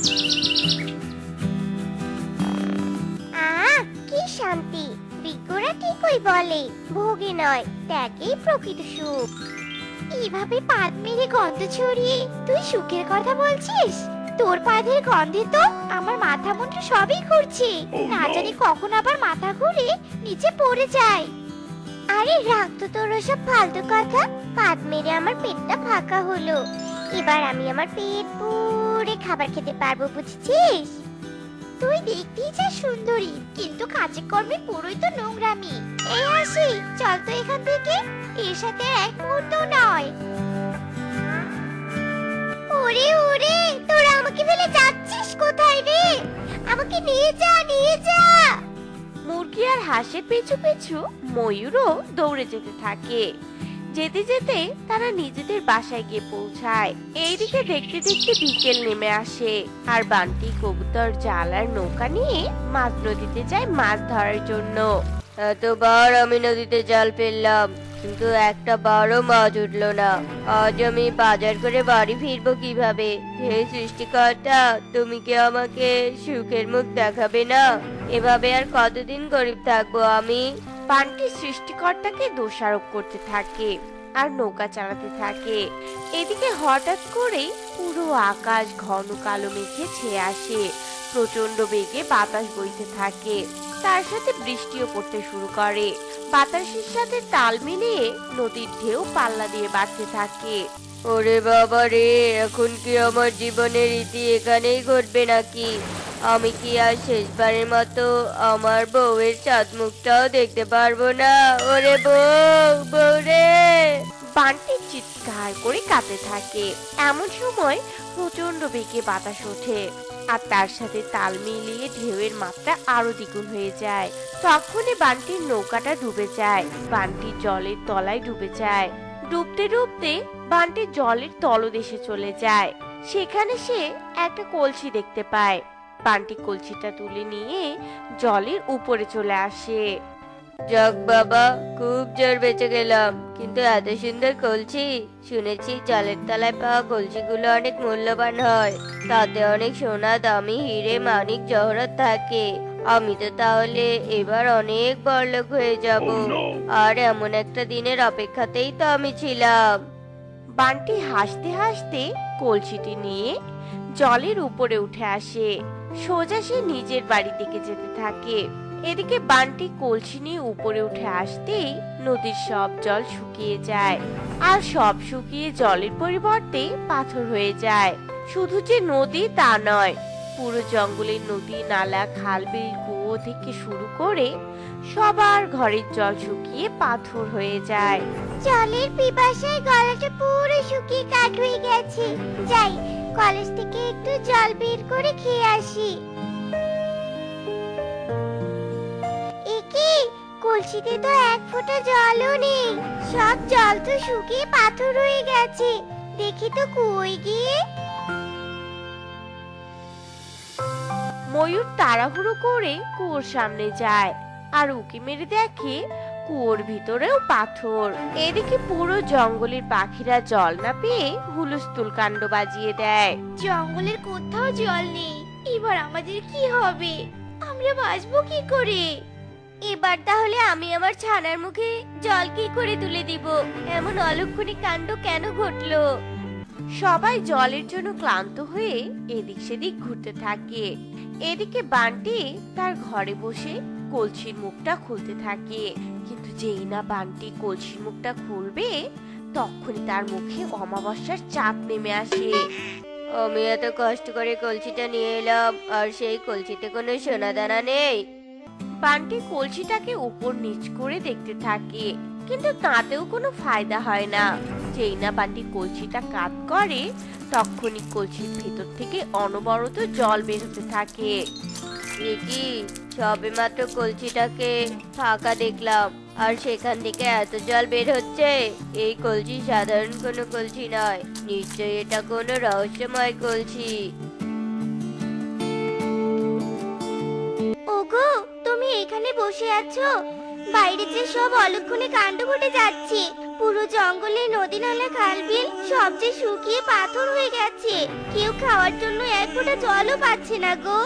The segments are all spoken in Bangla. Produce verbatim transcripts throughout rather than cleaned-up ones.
আহ কি শান্তি! বিজ্ঞরা ঠিকই বলে, ভোগে নয় ত্যাগেই প্রকৃত সুখ। এইভাবে পাত মেরে গন্ধ ছড়িয়ে তুই সুখের কথা বলছিস? তোর পাদের গন্ধে তো আমার মাথা মুন্ডু সবই ঘুরছে। না জানি কখন আবার মাথা ঘুরে নিচে পড়ে যায়। আরে রাখ তো তোর ওসব ফালতু কথা। পাত মেরে আমার পেটটা ফাঁকা হলো। এবার আমি আমার পেট পুরে খাবার খেতে পারবো, বুঝছিস? তুই দেখতেই যা সুন্দরী, কিন্তু কাজে কর্মে পুরোই তো নোংরামি। এই হাসি, চল তো এখান থেকে, এর সাথে এক মুহূর্ত নয়। ওরে ওরে, তোরা আমাকে ফেলে যাচ্ছিস কোথায় রে? আমাকে নিয়ে যা, নিয়ে যা। মুরগি আর হাঁসের পিছু পিছু ময়ূরও দৌড়ে যেতে থাকে। যেতে যেতে তারা নিজেদের বাসায় গিয়ে পৌঁছায়। এইদিকে দেখতে দেখতে বিকেল নেমে আসে, আর বান্টি কবুতর জাল আর নৌকা নিয়ে মাছ নদীতে যায় মাছ ধরার জন্য। এতবার আমি নদীতে জাল ফেললাম, কিন্তু একটা বারও মাছ উঠলো না। আজ আমি বাজার করে বাড়ি ফিরবো কিভাবে? হে সৃষ্টিকর্তা, তুমি কি আমাকে সুখের মুখ দেখাবে না? এভাবে আর কতদিন গরিব থাকবো আমি? বান্টি সৃষ্টিকর্তাকে দোষারোপ করতে থাকে আর নৌকা চালাতে থাকে। এদিকে হঠাৎ করে পুরো আকাশ ঘন কালো মেঘে ছেয়ে আসে। প্রচন্ড বেগে বাতাস বইতে থাকে, তার সাথে বৃষ্টিও পড়তে শুরু করে। বাতাসের সাথে তাল মিলিয়ে নদীর ঢেউ পাল্লা দিয়ে বাড়তে থাকে। ওরে বাবা রে, এখন কি আমার জীবনের রীতি এখানেই ঘটবে নাকি? আমি কি আর শেষবারের মতো আমার বউয়ের চাঁদ মুখটাও দেখতে পারবো না? ওরে বউ, বউ রে! বান্টি চিৎকার করে কাঁদতে থাকে। এমন সময় প্রচন্ড বেগে বাতাস ওঠে, আর তার সাথে তাল মিলিয়ে ঢেউয়ের মাত্রা আরো দ্বিগুণ হয়ে যায়। তখনই বান্টির নৌকাটা ডুবে যায়। বান্টি জলের তলায় ডুবে যায়। ডুবতে ডুবতে বান্টি জলের তলদেশে চলে যায়। সেখানে সে একটা কলসি দেখতে পায়। বান্টি কলসিটা তুলে নিয়ে জলের উপরে চলে আসে। যাক বাবা, খুব জোর বেঁচে গেলাম, কিন্তু এত সুন্দর কলসি! শুনেছি জলের তলায় পাওয়া কলসিগুলো অনেক মূল্যবান হয়, তাতে অনেক সোনা, দামি হিরে, মানিক, জহরত থাকে। আমি তো তাহলে এবার অনেক বড়লোক হয়ে যাব। আর এমন একটা দিনের অপেক্ষাতেই তো আমি ছিলাম। বান্টি হাসতে হাসতে কলসিটি নিয়ে জলের উপরে উঠে আসে। সোজা সে নিজের বাড়ি দিকে যেতে থাকে। এদিকে বান্টি কলসি নিয়ে উপরে উঠে আসতেই নদীর সব জল শুকিয়ে যায়, আর সব শুকিয়ে জলের পরিবর্তে পাথর হয়ে যায়। শুধু যে নদী তা নয়, পুরো জঙ্গলের নদী, নালা, খাল, বিল, কুয়ো থেকে শুরু করে সবার ঘরের জল শুকিয়ে পাথর হয়ে যায়। জলের পিপাসায় গলাটা পুরো শুকিয়ে কাঠ হয়ে গেছে। যাই, কলেজ থেকে একটু জল বের করে খেয়ে আসি। একি, কলসিতে তো এক ফোঁটা জলও নেই। সব জল তো শুকিয়ে পাথর হয়ে গেছে। দেখি তো কই গিয়ে। ময়ূর তাড়াহুড়ো করে কুয়োর সামনে যায়, আর উকি মেরে দেখে কুয়োর ভিতরেও পাথর। এদিকে পুরো জঙ্গলের পাখিরা জল না পেয়ে হুলস্থুল কাণ্ড বাজিয়ে দেয়। জঙ্গলের কোথাও জল নেই, এবার আমাদের কি হবে? আমরা বাঁচবো কি করে? এবার তাহলে আমি আমার ছানার মুখে জল কি করে তুলে দিব? এমন অলক্ষণী কাণ্ড কেন ঘটলো? সবাই জলের জন্য ক্লান্ত হয়ে এদিক সেদিক ঘুরতে থাকে। এদিকে বান্টি তার ঘরে বসে কলসির মুখটা খুলতে থাকে, কিন্তু যেই না বান্টি কলসির মুখটা খুলবে, তখনই তার মুখে অমাবস্যার চাঁদ নেমে আসে। আমি এত কষ্ট করে কলসিটা নিয়ে এলাম, আর সেই কলসিতে কোনো সোনা দানা নেই। বান্টি কলসিটাকে উপর নিচ করে দেখতে থাকে, কিন্তু তাতেও কোনো ফায়দা হয় না। যেই না বান্টি কলসিটা কাত করে, তখনই কলসির ভেতর থেকে অনবরত জল বের হতে থাকে। কি সবে মাত্র কলসিটাকে ফাঁকা দেখলাম, আর সেখান থেকে এত জল বের হচ্ছে। এই কলসি সাধারণ কোনো কলসি নয়, নিশ্চয়ই এটা কোনো রহস্যময় কলসি। ওগো, তুমি এখানে বসে আছো? বাইরে যে সব অলক্ষণে কাণ্ড ঘটে যাচ্ছে, পুরো জঙ্গলে নদী নালা খাল বিল সব যে শুকিয়ে পাথর হয়ে গেছে, কেউ খাওয়ার জন্য এক ফোঁটা জলও পাচ্ছে না গো।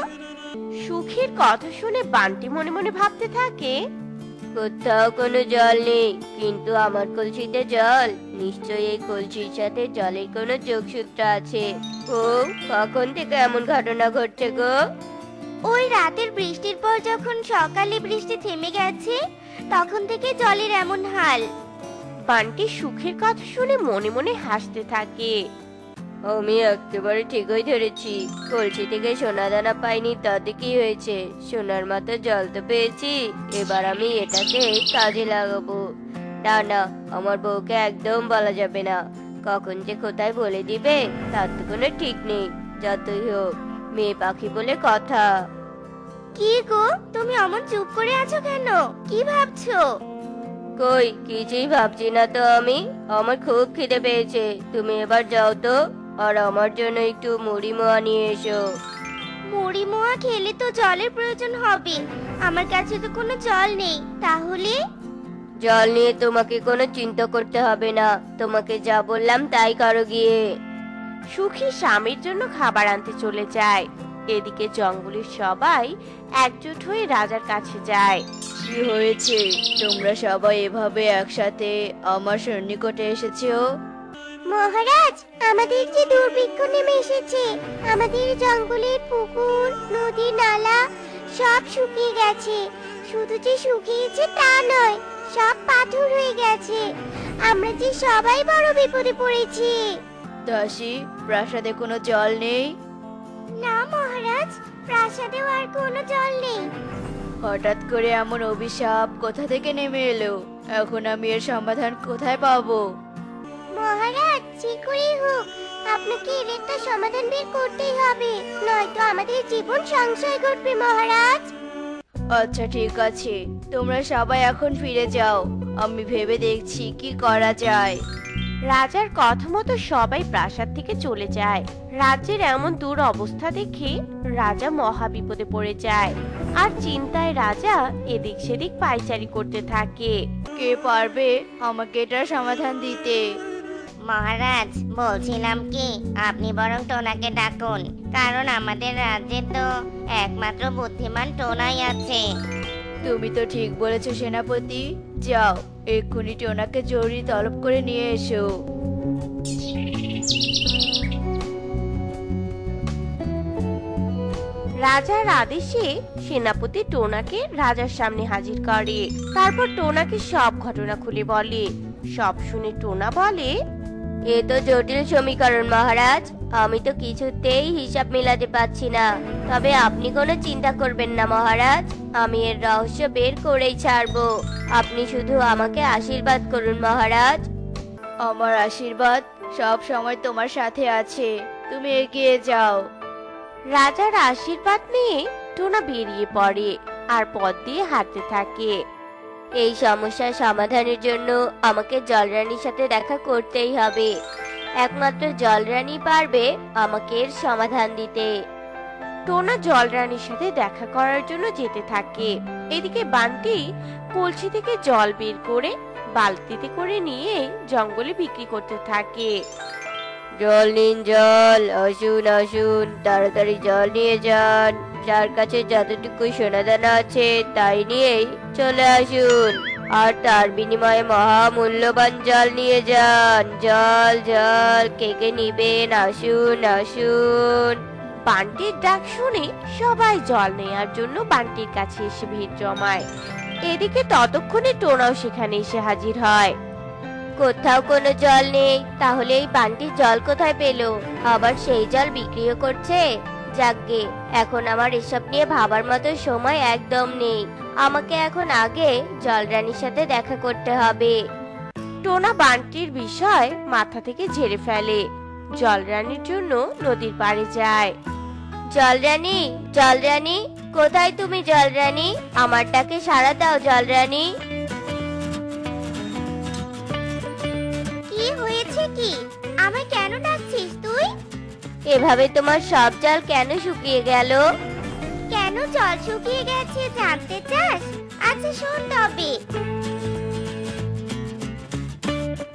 সুখীর কথা শুনে বান্টি মনে মনে ভাবতে থাকে, কোথাও কোনো জল নেই, কিন্তু আমার কলসিতে জল। নিশ্চয়ই এই কলসির সাথে জলের কোনো যোগসূত্র আছে। ও কখন থেকে এমন ঘটনা ঘটছে গো? ওই রাতের বৃষ্টির পর যখন সকালে বৃষ্টি থেমে গেছে, তখন থেকে জলের এমন হাল। বান্টি সুখের কথা শুনে মনে মনে হাসতে থাকে। আমি একেবারে ঠিকই ধরেছি, কলসি থেকে সোনা দানা পাইনি তাতে কি হয়েছে, সোনার মতো জল তো পেয়েছি। এবার আমি এটাকে কাজে লাগাবো। না না, আমার বউকে একদম বলা যাবে না, কখন যে কোথায় বলে দিবে তার তো কোনো ঠিক নেই। যতই হোক, মেয়ে পাখি বলে কথা। কি গো, তুমি অমন চুপ করে আছো কেন? কি ভাবছো? কই কিছুই ভাবছি না তো আমি। আমার খুব খিদে পেয়েছে, তুমি এবার যাও তো, আর আমার জন্য একটু মুড়ি মোয়া নিয়ে এসো। মুড়ি মোয়া খেলে তো জলের প্রয়োজন হবে, আমার কাছে তো কোনো জল নেই। তাহলে জল নিয়ে তোমাকে কোনো চিন্তা করতে হবে না, তোমাকে যা বললাম তাই করো গিয়ে। সুখী স্বামীর জন্য খাবার আনতে চলে যায়। এদিকে জঙ্গলের সবাই একজোট হয়ে রাজার কাছে যায়। কি হয়েছে, তোমরা সবাই এভাবে একসাথে আমার সন্নিকটে এসেছো? মহারাজ, আমাদের যে দুর্ভিক্ষ নেমে এসেছে, আমাদের জঙ্গলের পুকুর নদী নালা সব শুকিয়ে গেছে। শুধু যে শুকিয়েছে তা নয়, সব পাথর হয়ে গেছে। আমরা যে সবাই বড় বিপদে পড়েছি। দাসী, প্রাসাদে কোনো জল নেই? না মহারাজ, প্রাসাদেও আর কোনো জল নেই। হঠাৎ করে এমন অভিশাপ কোথা থেকে নেমে এলো? এখন আমি এর সমাধান কোথায় পাবো? মহারাজ, যে করেই হোক আপনাকে এর একটা সমাধান বের করতেই হবে, নয়তো আমাদের জীবন সংশয় ঘটবে মহারাজ। আচ্ছা ঠিক আছে, তোমরা সবাই এখন ফিরে যাও, আমি ভেবে দেখছি কি করা যায়। রাজার কথা মতো সবাই প্রাসাদ থেকে চলে যায়। রাজ্যের এমন দূর অবস্থা দেখে রাজা মহা বিপদে পড়ে যায়, আর চিন্তায় রাজা এদিক সেদিক পায়চারি করতে থাকে। কে পারবে আমাকে এটার সমাধান দিতে? মহারাজ, বলছিলাম কি, আপনি বরং টোনাকে ডাকুন, কারণ আমাদের রাজ্যে তো একমাত্র বুদ্ধিমান টোনাই আছে। তুমি তো ঠিক বলেছো সেনাপতি, যাও এক্ষুনি টোনাকে জরুরি তলব করে নিয়ে এসো। রাজার আদেশে সেনাপতি টোনাকে রাজার সামনে হাজির করে। তারপর টোনাকে সব ঘটনা খুলে বলে। সব শুনে টোনা বলে, এ তো জটিল সমীকরণ মহারাজ, আমি তো কিছুতেই হিসাব মেলাতে পারছি না। তবে আপনি কোনো চিন্তা করবেন না মহারাজ, আমি এর রহস্য বের করেই ছাড়বো। আপনি শুধু আমাকে আশীর্বাদ করুন মহারাজ। আমার আশীর্বাদ সব সময় তোমার সাথে আছে, তুমি এগিয়ে যাও। রাজার আশীর্বাদ নিয়ে টোনা বেরিয়ে পড়ে আর পথ দিয়ে হাঁটতে থাকে। এই সমস্যার সমাধানের জন্য আমাকে জলরানীর সাথে দেখা করতেই হবে। একমাত্র জলরানী পারবে আমাকে এর সমাধান দিতে। টোনা জলরানীর সাথে দেখা করার জন্য যেতে থাকে। এদিকে বান্টি কলসি থেকে জল বের করে বালতিতে করে নিয়ে জঙ্গলে বিক্রি করতে থাকে। জল নিন জল, আসুন আসুন, তাড়াতাড়ি জল নিয়ে যান। যার কাছে যতটুকু সোনাদানা আছে তাই নিয়েই চলে আসুন, আর তার বিনিময়ে মহামূল্যবান জল নিয়ে যান। জল জল, কে কে নিবেন, আসুন আসুন। বান্টির ডাক শুনে সবাই জল নেওয়ার জন্য বান্টির কাছে এসে ভিড় জমায়। এদিকে ততক্ষণে টোনাও সেখানে এসে হাজির হয়। কোথাও কোনো জল নেই, তাহলে এই বান্টির জল কোথায় পেল? আবার সেই জল বিক্রিও করছে। যাকগে, এখন আমার এসব নিয়ে ভাবার মতো সময় একদম নেই। আমাকে এখন আগে জলরানীর সাথে দেখা করতে হবে। টোনা বান্টির বিষয় মাথা থেকে ঝেড়ে ফেলে। জলরানীর জন্য নদীর পাড়ে যায়। জলরানী, জলরানী, কোথায় তুমি জলরানী? আমার ডাকে সাড়া দাও জলরানী। কি হয়েছে কি? আমায় কেন ডাকছিস তুই? এভাবে তোমার সব জল কেন শুকিয়ে গেল? কেন জল শুকিয়ে গেছে জানতে চাস? আচ্ছা শোন তবে।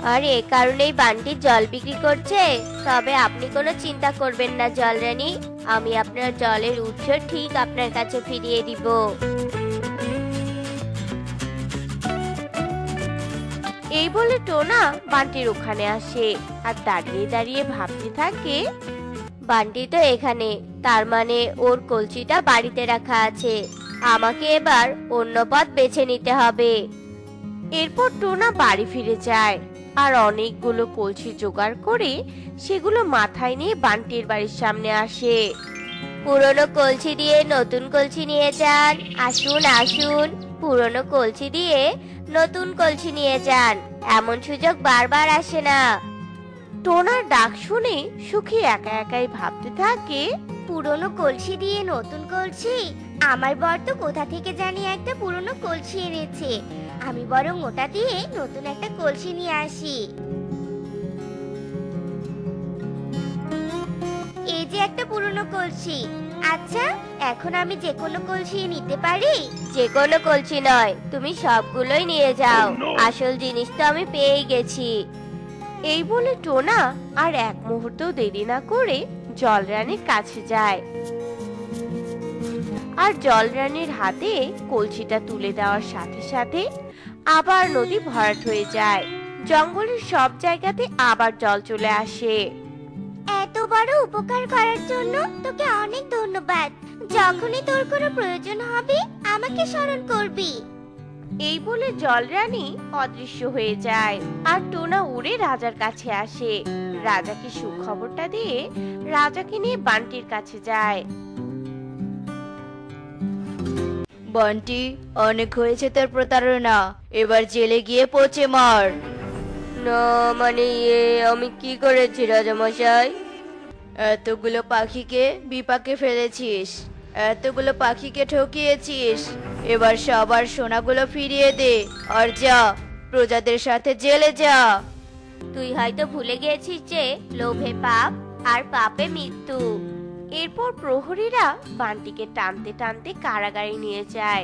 আর এ কারণেই বান্টি জল বিক্রি করছে। তবে আপনি কোনো চিন্তা করবেন না জলরানী, আমি আপনার জলের উৎস ঠিক আপনার কাছে ফিরিয়ে দিব। এই বলে টোনা বান্টির ওখানে আসে আর দাঁড়িয়ে দাঁড়িয়ে ভাবতে থাকে, বান্টি তো এখানে, তার মানে ওর কলসিটা বাড়িতে রাখা আছে। আমাকে এবার অন্য পথ বেছে নিতে হবে। এরপর টোনা বাড়ি ফিরে যায় আর অনেকগুলো কলসি জোগাড় করে সেগুলো মাথায় নিয়ে বান্টির বাড়ির সামনে আসে। পুরনো কলসি দিয়ে নতুন কলসি নিয়ে যান, আসুন আসুন, পুরনো কলসি দিয়ে নতুন কলসি নিয়ে যান, এমন সুযোগ বারবার আসে না। টোনার ডাক শুনে সুখী একা একাই ভাবতে থাকে, পুরনো কলসি দিয়ে নতুন কলসি, আমার বর তো কোথা থেকে জানি একটা পুরনো কলসি এনেছে। আমি বরং ওটা দিয়ে নতুন একটা কলসি নিয়ে আসি। এই যে একটা পুরনো কলসি। আচ্ছা, এখন আমি যে কোনো কলসি নিতে পারি? যে কোনো কলসি নয়, তুমি সবগুলোই নিয়ে যাও। আসল জিনিস তো আমি পেয়েই গেছি। এই বলে টোনা আর এক মুহূর্ত দেরি না করে জলরানীর কাছে যায় আর জলরানীর হাতে কলসিটা তুলে দেওয়ার সাথে সাথে আবার নদী ভরাট হয়ে যায়। জঙ্গলের সব জায়গাতে আবার জল চলে আসে। এত বড় উপকার করার জন্য তোকে অনেক ধন্যবাদ। যখনই তোর কোনো প্রয়োজন হবে আমাকে স্মরণ করবি। এই বলে জলরানী অদৃশ্য হয়ে যায় আর টোনা উড়ে রাজার কাছে আসে। রাজাকে সুখবরটা দিয়ে রাজাকে নিয়ে বান্টির কাছে যায়। বান্টি, অনেক হয়েছে তোর প্রতারণা, এবার জেলে গিয়ে পচে মর। না মানে ইয়ে, আমি কি করেছি রাজামশাই? এতগুলো পাখিকে বিপাকে ফেলেছিস, এতগুলো পাখিকে ঠকিয়েছিস, এবার সবার সোনাগুলো ফিরিয়ে দে আর যা, প্রজাদের সাথে জেলে যা। তুই হয়তো ভুলে গেছিস যে লোভে পাপ আর পাপে মৃত্যু। এরপর প্রহরীরা বান্টিকে টানতে টানতে কারাগারে নিয়ে যায়।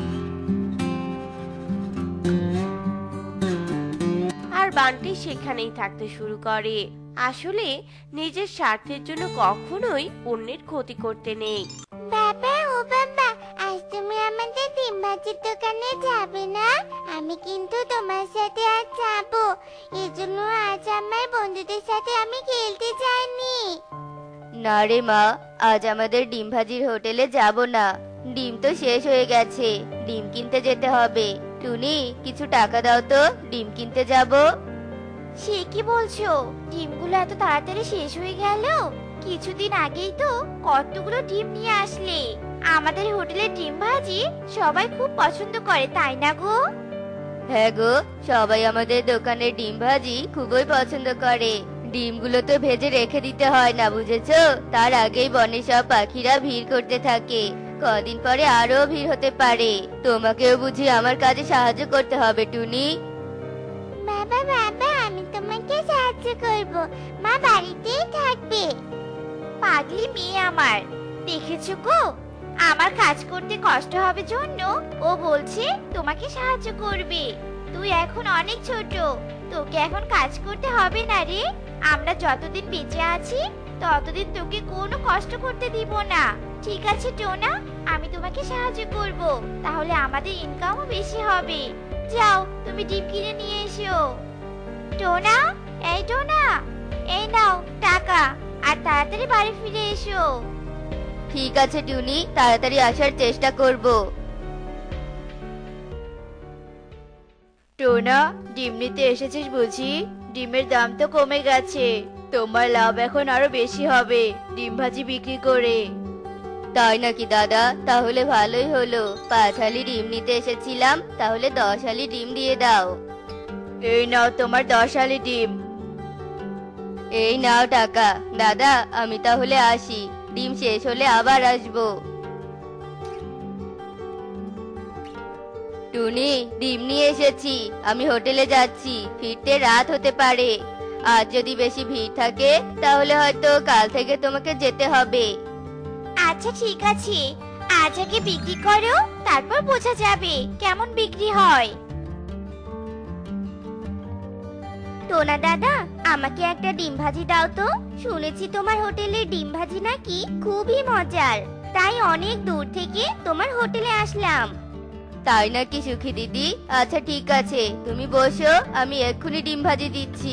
আর বান্টি সেখানেই থাকতে শুরু করে। আসলে নিজের স্বার্থের জন্য কখনোই অন্যের ক্ষতি করতে নেই। বাবা ও বাবা, আজ তুমি আমাদের ডিম ভাজির দোকানে যাবে না? আমি কিন্তু তোমার সাথে আজ যাবো। এজন্য আজ আমার বন্ধুদের সাথে আমি খেলতে যাইনি। না রে মা, আজ আমাদের ডিম ভাজির হোটেলে যাব না, ডিম তো শেষ হয়ে গেছে, ডিম কিনতে যেতে হবে। টুনি, কিছু টাকা দাও তো, ডিম কিনতে যাব। সে কি বলছো? ডিমগুলো এত তাড়াতাড়ি শেষ হয়ে গেল? কিছুদিন আগেই তো কতগুলো ডিম নিয়ে আসলে। আমাদের হোটেলের ডিম ভাজি সবাই খুব পছন্দ করে, তাই না গো? হ্যাঁ গো, সবাই আমাদের দোকানের ডিম ভাজি খুবই পছন্দ করে। ডিমগুলো তো ভেজে রেখে দিতে হয় না, বুঝেছো? তার আগেই বনে সব পাখিরা ভিড় করতে থাকে, কদিন পরে আরো ভিড় হতে পারে। তোমাকেও বুঝি আমার কাজে সাহায্য করতে হবে টুনি। বাবা বাবা, আমি তোমাকে সাহায্য করব, মা বাড়িতেই থাকবে। পাগলি মেয়ে আমার, দেখেছো গো, আমার কাজ করতে কষ্ট হবে জন্য ও বলছে তোমাকে সাহায্য করবে। তুই এখন অনেক ছোট, তোকে এখন কাজ করতে হবে না রে। আমরা যতদিন বেঁচে আছি ততদিন তোকে কোনো কষ্ট করতে দিব না। ঠিক আছে টোনা, আমি তোমাকে সাহায্য করব, তাহলে আমাদের ইনকামও বেশি হবে। যাও, তুমি ডিম কিনে নিয়ে এসো। টোনা, এই টোনা, এই নাও টাকা, আর তাড়াতাড়ি বাড়ি ফিরে এসো। ঠিক আছে টুনি, তাড়াতাড়ি আসার চেষ্টা করব। টোনা, ডিম নিতে এসেছিস বুঝি? ডিমের দাম তো কমে গেছে, তোমার লাভ এখন আরো বেশি হবে ডিম ভাজি বিক্রি করে। তাই নাকি দাদা? তাহলে ভালোই হলো, পাঁচ হালি ডিম নিতে এসেছিলাম, তাহলে দশ হালি ডিম দিয়ে দাও। এই নাও তোমার দশ হালি ডিম। এই নাও টাকা। দাদা, আমি তাহলে আসি, ডিম শেষ হলে আবার আসবো। টুনি, ডিম নিয়ে এসেছি, আমি হোটেলে যাচ্ছি, ফিরতে রাত হতে পারে। আজ যদি বেশি ভিড় থাকে তাহলে হয়তো কাল থেকে তোমাকে যেতে হবে। আচ্ছা ঠিক আছে, আজ আগে বিক্রি করো, তারপর বোঝা যাবে কেমন বিক্রি হয়। টোনা দাদা, আমাকে একটা ডিম ভাজি দাও তো। শুনেছি তোমার হোটেলের ডিম ভাজি নাকি খুবই মজার, তাই অনেক দূর থেকে তোমার হোটেলে আসলাম। তাই নাকি সুখী দিদি? আচ্ছা ঠিক আছে, তুমি বসো, আমি এক্ষুনি ডিম ভাজি দিচ্ছি।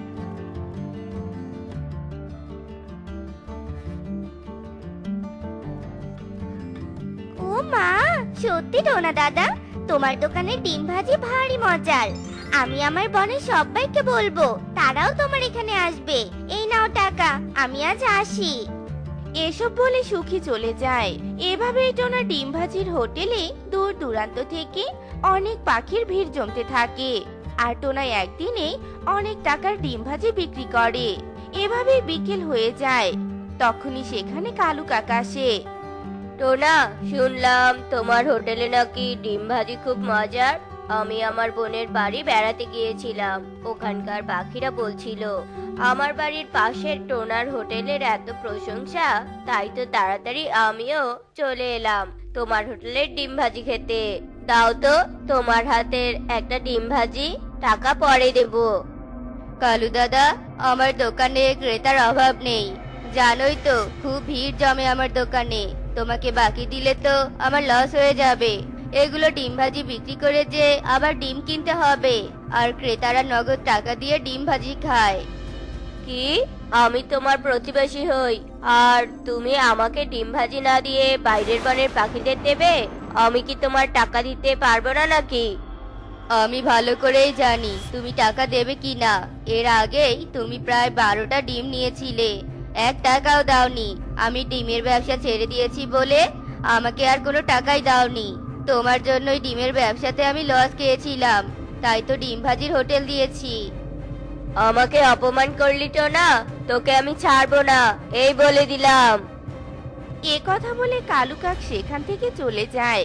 ও মা, সত্যি টোনা দাদা, তোমার দোকানের ডিম ভাজি ভারী মজার। আমি আমার বোনের সবাইকে বলবো, তারাও তোমার এখানে আসবে। এই নাও টাকা, আমি আজ আসি। এসব বলে সুখী চলে যায়। এভাবেই টোনা ডিম ভাজির হোটেলে দূর দূরান্ত থেকে অনেক পাখির ভিড় জমতে থাকে। আর টোনা একদিনে অনেক টাকার ডিম ভাজি বিক্রি করে। এভাবেই বিকেল হয়ে যায়। তখনই সেখানে কালু কাকা আসে। টোনা, শুনলাম তোমার হোটেলে নাকি ডিম ভাজি খুব মজার। আমি আমার বোনের বাড়ি বেড়াতে গিয়েছিলাম, ওখানকার পাখিরা বলছিল আমার বাড়ির পাশের টোনার হোটেলের এত প্রশংসা, তাই তো তাড়াতাড়ি আমিও চলে এলাম তোমার হোটেলের ডিম ভাজি খেতে। দাও তো তোমার হাতের একটা ডিম ভাজি, টাকা পরে দেব। কালু দাদা, আমার দোকানে ক্রেতার অভাব নেই, জানোই তো খুব ভিড় জমে আমার দোকানে। তোমাকে বাকি দিলে তো আমার লস হয়ে যাবে। এগুলো ডিম ভাজি বিক্রি করে যে আবার ডিম কিনতে হবে, আর ক্রেতারা নগদ টাকা দিয়ে ডিম ভাজি খায়। কি, আমি তোমার প্রতিবেশী হই আর তুমি আমাকে ডিম ভাজি না দিয়ে বাইরের বনের পাখিদের দেবে? আমি কি তোমার টাকা দিতে পারবো না নাকি? আমি ভালো করেই জানি তুমি টাকা দেবে কি না। এর আগেই তুমি প্রায় বারোটা ডিম নিয়েছিলে, এক টাকাও দাওনি। আমি ডিমের ব্যবসা ছেড়ে দিয়েছি বলে আমাকে আর কোনো টাকাই দাওনি। তোমার জন্যই ডিমের ব্যবসাতে আমি লস খেয়েছিলাম, তাই তো ডিম ভাজির হোটেল দিয়েছি। আমাকে অপমান করলি তো না, তোকে আমি ছাড়বো না, এই বলে দিলাম। এ কথা বলে কালু কাক সেখান থেকে চলে যায়।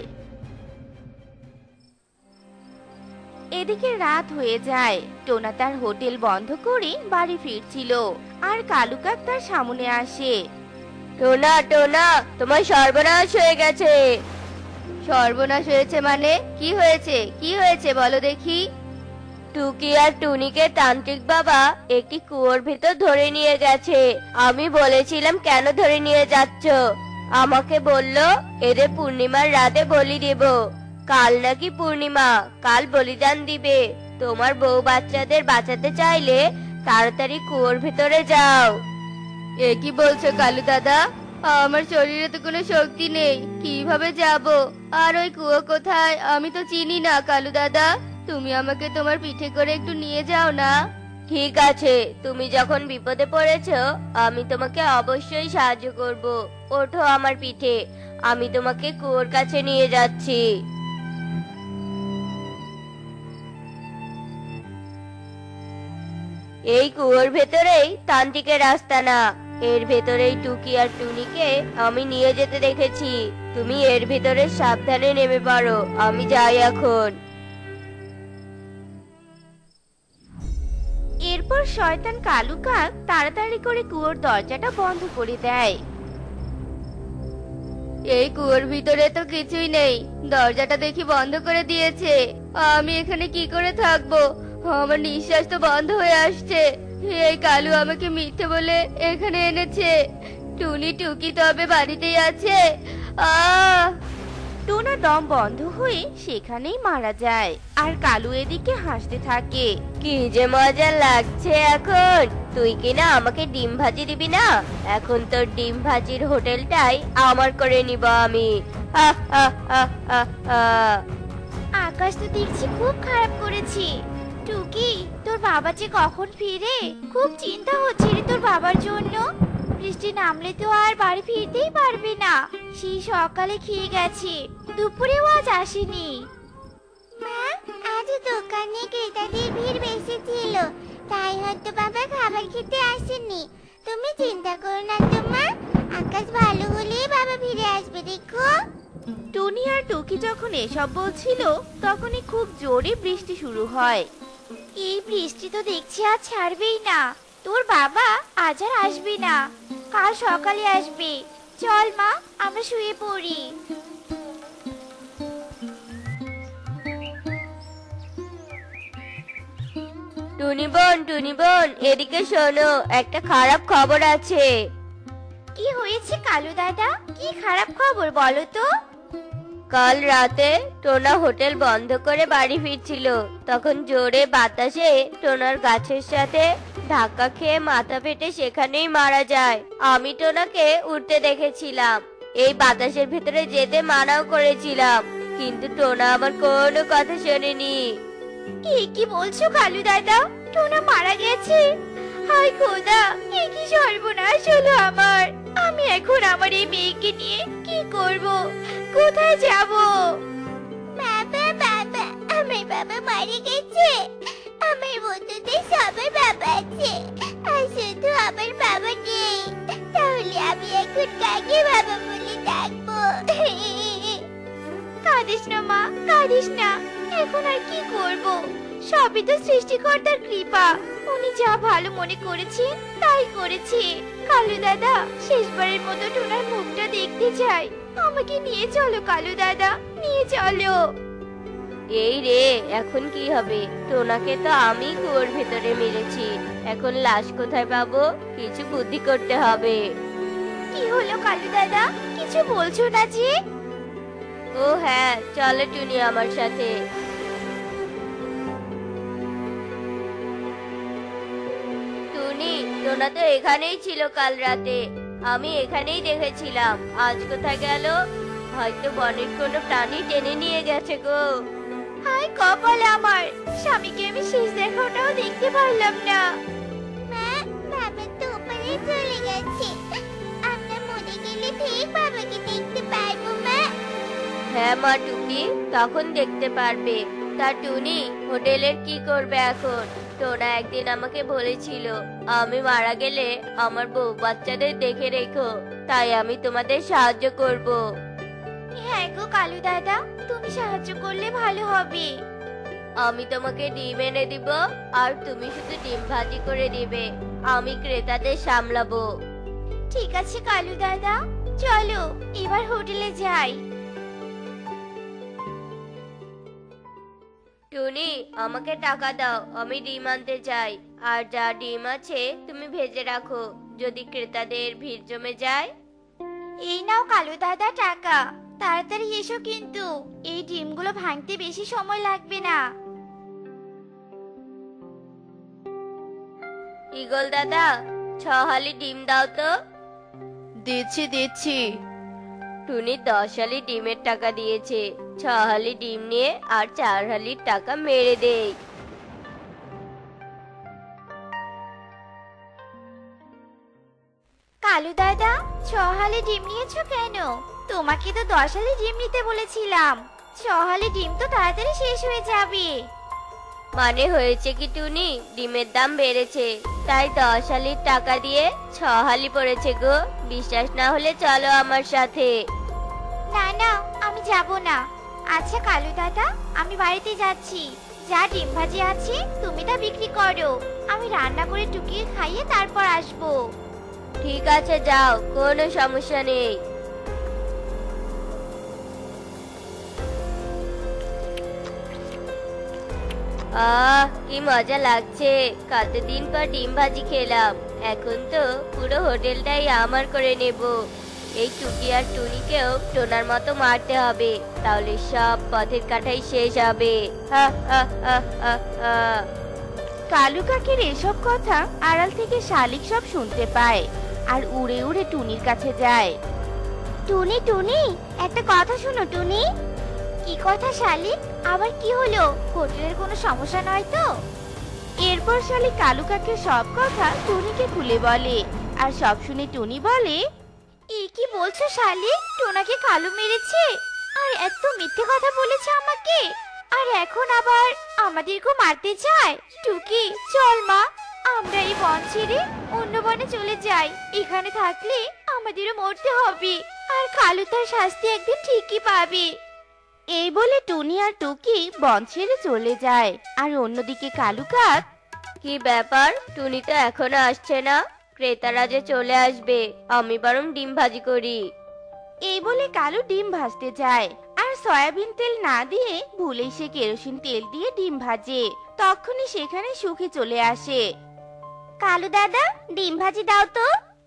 এদিকে রাত হয়ে যায়। টোনা তার হোটেল বন্ধ করে বাড়ি ফিরছিল, আর কালু কাক তার সামনে আসে। টোনা, টোনা, তোমার সর্বনাশ হয়ে গেছে। সর্বনাশ হয়েছে মানে? কি হয়েছে, কি হয়েছে বলো দেখি। টুকি আর টুনিকে তান্ত্রিক বাবা একটি কুয়োর ভিতর ধরে নিয়ে গেছে। আমি বলেছিলাম কেন ধরে নিয়ে যাচ্ছ, আমাকে বলল এদের পূর্ণিমার রাতে বলি দেব। কাল নাকি পূর্ণিমা, কাল বলিদান দিবে। তোমার বউ বাচ্চাদের বাঁচাতে চাইলে তাড়াতাড়ি কুয়োর ভিতরে যাও। এ কি বলছো কালু দাদা? আমার শরীরে তো কোনো শক্তি নেই, কিভাবে যাব? আর ওই কুয়ো কোথায় আমি তো চিনি না কালু দাদা, তুমি আমাকে তোমার পিঠে করে একটু নিয়ে যাও না। ঠিক আছে, তুমি যখন বিপদে পড়েছো আমি তোমাকে অবশ্যই সাহায্য করব। ওঠো আমার পিঠে, আমি তোমাকে কুয়োর কাছে নিয়ে যাচ্ছি। এই কুয়োর ভেতরেই তান্ত্রিকের আস্তানা, এর ভেতরেই টুকি আর টুনিকে আমি নিয়ে যেতে দেখেছি। তুমি এর ভেতরে সাবধানে নেমে পড়ো, আমি যাই এখন। এরপর শয়তান কালু কাক তাড়াতাড়ি করে কুয়োর দরজাটা বন্ধ করে দেয়। এই কুয়োর ভিতরে তো কিছুই নেই, দরজাটা দেখি বন্ধ করে দিয়েছে। আমি এখানে কি করে থাকবো? আমার নিঃশ্বাস তো বন্ধ হয়ে আসছে। এই কালু আমাকে মিথ্যে বলে এখানে এনেছে। টুনি টুকি তবে বাড়িতেই আছে। আহ টোনা দম বন্ধ হয়ে সেখানেই মারা যায়। আর কালু এদিকে হাসতে থাকে। কি যে মজা লাগছে এখন। তুই কি না আমাকে ডিম ভাজি দিবি না? এখন তোর ডিম ভাজির হোটেলটাই আমার করে নিব আমি। আহ আহ আহ আহ আহ। আকাশ তো দেখছি খুব খারাপ করেছি। টুকি, তোর বাবা যে কখন ফিরে, খুব চিন্তা হচ্ছে রে তোর বাবার জন্য। বৃষ্টি নামলে তো আর বাড়ি ফিরতেই পারবে না। সেই সকালে খেয়ে গেছে, দুপুরেও আজ আসেনি। মা, আজ দোকানে ক্রেতাদের ভিড় বেশি ছিল, তাই হয়তো বাবা খাবার খেতে আসেনি। তুমি চিন্তা করো না তো মা, আকাশ ভালো হলেই বাবা ফিরে আসবে, দেখো। টুনি আর টুকি যখন এসব বলছিল তখনই খুব জোরে বৃষ্টি শুরু হয়। এই বৃষ্টি তো দেখছি আজ ছাড়বেই না। তোর বাবা আজ আর আসবে না, কাল সকালে আসবে। চল মা, আমরা শুয়ে পড়ি। টুনি বোন টুনি বোন এদিকে শোনো, একটা খারাপ খবর আছে। কি হয়েছে কালু দাদা? কি খারাপ খবর বলো তো? কাল রাতে টোনা হোটেল বন্ধ করে বাড়ি ফিরছিল, তখন জোরে বাতাসে টোনার গাছের সাথে ধাক্কা খেয়ে মাথা ফেটে সেখানেই মারা যায়। আমি টোনাকে উঠতে দেখেছিলাম, এই বাতাসের ভিতরে যেতে মানাও করেছিলাম, কিন্তু টোনা আমার কোনো কথা শোনেনি। এ কি বলছো কালু দাদা? টোনা মারা গেছে? হায় খোদা, এ কি সর্বনাশ হলো আমার! আমি এখন আমার এই মেয়েকে নিয়ে কি করব? কোথায় যাব? বাবা বাবা, আমার বাবা মারা গেছে। আমার বন্ধুদের সবার বাবা আছে, আর শুধু আমার বাবা নেই। তাহলে আমি এখন কাকে বাবা বলে ডাকবো? কাঁদিস না মা, কাঁদিস না। এখন আর কি করব? সবই তো সৃষ্টিকর্তার কৃপা। উনি যা ভালো মনে করেছেন তাই করেছে। কালু দাদা, শেষবারের মতো টোনার মুখটা দেখতে চাই। আমাকে নিয়ে চলো কালু দাদা, নিয়ে চলো। এই রে, এখন কি হবে? টোনাকে তো আমি কুয়োর ভেতরে মেরেছি, এখন লাশ কোথায় পাবো? কিছু বুদ্ধি করতে হবে। কি হলো কালু দাদা, কিছু বলছো না যে? ও হ্যাঁ, চলো টুনি আমার সাথে। টুনি, টোনা তো এখানেই ছিল কাল রাতে, আমি এখানেই দেখেছিলাম। আজ কোথায় গেল? হয়তো বনের কোনো প্রাণী টেনে নিয়ে গেছে গো। হায় কপাল আমার, স্বামীকে আমি শেষ দেখাটাও দেখতে পারলাম না। মা, বাবা তো উপরে চলে গেছে। আমরা মরে গেলে ঠিক বাবাকে দেখতে পারবো মা? হ্যাঁ মা টুকি, তখন দেখতে পারবে। তা টুনি, হোটেলের কি করবে এখন? টোনা একদিন আমাকে বলেছিল, আমি মারা গেলে আমার বউ বাচ্চাদের দেখে রেখো, তাই আমি তোমাদের সাহায্য করব। হ্যাঁ গো কালু দাদা, তুমি সাহায্য করলে ভালো হবে। আমি তোমাকে ডিম এনে দিব, আর তুমি শুধু ডিম ভাজি করে দিবে, আমি ক্রেতাদের সামলাবো। ঠিক আছে কালু দাদা, চলো এবার হোটেলে যাই। টুনি, আমাকে টাকা দাও, আমি ডিম আনতে চাই। আর যা ডিম আছে তুমি ভেজে রাখো, যদি ক্রেতাদের ভিড় জমে যায়। এই নাও কালু দাদা টাকা, তাড়াতাড়ি এসো কিন্তু। এই ডিমগুলো ভাঙতে বেশি সময় লাগবে না। ইগল দাদা, ছ হালি ডিম দাও তো। দিচ্ছি দিচ্ছি। টুনি দশ হালি ডিমের টাকা দিয়েছে, ছ হালি ডিম নিয়ে আর চার হালির টাকা মেরে দেই। কালু দাদা, ছ হালি ডিম নিয়েছো কেন? তোমাকে তো দশ হালি ডিম নিতে বলেছিলাম। ছ হালি ডিম তো তাড়াতাড়ি শেষ হয়ে যাবে। মানে হয়েছে কি টুনি, ডিমের দাম বেড়েছে, তাই দশ হালির টাকা দিয়ে ছ হালি পড়েছে গো। বিশ্বাস না হলে চলো আমার সাথে। না না, আমি যাব না। আচ্ছা কালু দাদা, আমি বাড়িতে যাচ্ছি। যা ডিম ভাজি আছে তুমি তা বিক্রি করো, আমি রান্না করে টুকিয়ে খাইয়ে তারপর আসবো। ঠিক আছে, যাও, কোনো সমস্যা নেই। আহ, কি মজা লাগছে! কতদিন পর ডিম ভাজি খেলাম, এখন তো পুরো হোটেলটাই আমার করে নেব। এই টুকি আর টুনিকেও টোনার মতো মারতে হবে, তাহলে সব পথের কাটাই শেষ হবে। হা হা হা হা হা। কালু কাকের এসব কথা আড়াল থেকে শালিক সব শুনতে পায়, আর উড়ে উড়ে টুনির কাছে যায়। টুনি টুনি, একটা কথা শোনো টুনি। কি কথা শালিক? আবার কি হলো? হোটেলের কোনো সমস্যা নয় তো? এরপর শালিক কালু কাকের সব কথা টুনিকে খুলে বলে, আর সব শুনে টুনি বলে, এই কি বলছো শালিক? টোনাকে কালু মেরেছে আর এত মিথ্যে কথা বলেছে আমাকে, আর এখন আবার আমাদেরকেও মারতে চায়। টুকি চল মা, আমরা এই বন ছেড়ে অন্য বনে চলে যাই। এখানে থাকলে আমাদেরও মরতে হবে, আর কালু তার শাস্তি একদিন ঠিকই পাবে। এই বলে টুনি আর টুকি বন ছেড়ে চলে যায়। আর অন্যদিকে কালু কাক, কি ব্যাপার, টুনি তো এখনো আসছে না? ক্রেতারা যে চলে আসবে, আমি বরং ডিম ভাজি করি। এই বলে কালু ডিম ভাজতে যায়, আর সয়াবিন তেল না দিয়ে ভুলেই সে কেরোসিন তেল দিয়ে ডিম ভাজে। তখনই সেখানে সুখী চলে আসে। কালু দাদা, ডিম ভাজি দাও তো।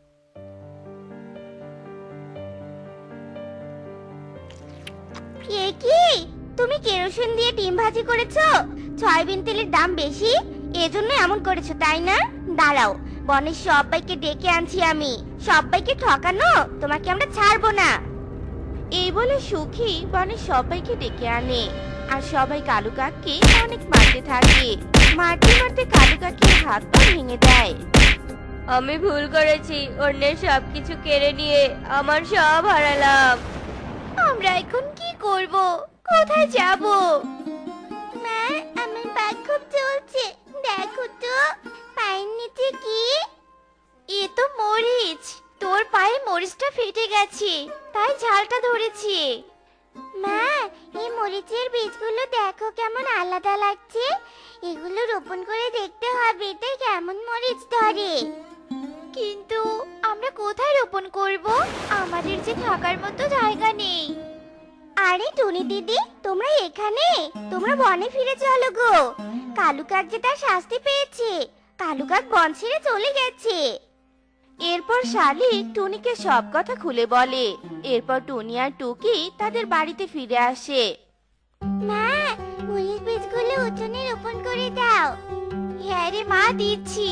এ কি, তুমি কেরোসিন দিয়ে ডিম ভাজি করেছো? সয়াবিন তেলের দাম বেশি, এজন্য এমন করেছো তাই না? দাঁড়াও, বনের সবাইকে ডেকে আনছি আমি। সবাইকে ঠকানো তোমাকে আমরা ছাড়বো না। এই বলে সুখী বনের সবাইকে ডেকে আনে, আর সবাই কালু কাককে অনেক মারতে থাকে। মারতে মারতে কালু কাকের হাত পা ভেঙে দেয়। আমি ভুল করেছি, অন্যের সবকিছু কেড়ে নিয়ে আমার সব হারালাম। আমরা এখন কি করব? কোথায় যাব? মা, আমার পা খুব জ্বলছে, দেখো তো পায়ের নিচে কি? এ তো মরিচ। তোর পায়ে মরিচটা ফেটে গেছে, তাই ঝালটা ধরেছে। মা, এই মরিচের বীজগুলো দেখো কেমন আলাদা লাগছে। এগুলো রোপণ করে দেখতে হবে, তাই কেমন মরিচ ধরে। কিন্তু আমরা কোথায় রোপণ করব? আমাদের যে থাকার মতো জায়গা নেই। আরে টুনি দিদি, তোমরা এখানে? তোমরা বনে ফিরে চলো গো। কালু কাক যে তার শাস্তি পেয়েছে। কালু কাক বন ছেড়ে চলে গেছে। এরপর শালিক টুনিকে সব কথা খুলে বলে। এরপর টুনি আর টুকি তাদের বাড়িতে ফিরে আসে। মা, মরিচ বীজগুলো উঠোনে রোপণ করে দাও। হ্যাঁ রে মা, দিচ্ছি।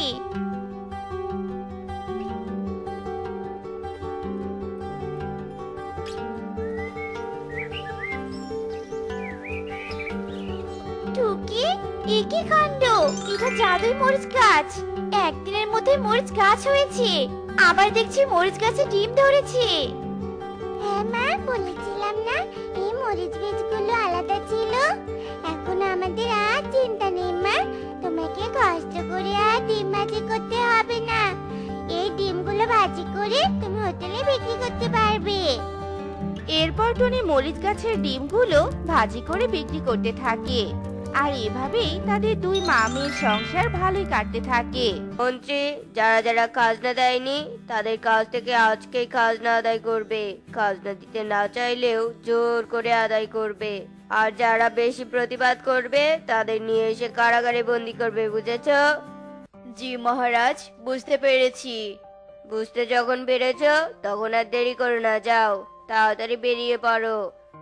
টুকি, এ কি কাণ্ড! এটা জাদুই মরিচ গাছ। একদিনের মধ্যে মরিচ গাছ হয়েছে। আবার দেখছি মরিচ গাছে ডিম ধরেছে। হ্যাঁ মা, বলেছিলাম না এই মরিচ বীজগুলো আলাদা ছিল। এখন আমাদের আর চিন্তা নেই মা। তোমাকে কষ্ট করে আর ডিম ভাজি করতে হবে না। এই ডিমগুলো ভাজি করে তুমি হোটেলে বিক্রি করতে পারবে। এরপর টুনি মরিচ গাছের ডিমগুলো ভাজি করে বিক্রি করতে থাকে। আর এভাবেই তাদের দুই মামের সংসার ভালোই কাটতে থাকে। মন্ত্রী, যারা যারা খাজনা দেয়নি তাদের কাছ থেকে আজকেই খাজনা আদায় করবে। খাজনা দিতে না চাইলেও জোর করে আদায় করবে। আর যারা বেশি প্রতিবাদ করবে তাদের নিয়ে এসে কারাগারে বন্দি করবে, বুঝেছো? জি মহারাজ, বুঝতে পেরেছি। বুঝতে যখন পেরেছো তখন আর দেরি করো না, যাও তাড়াতাড়ি বেরিয়ে পড়ো।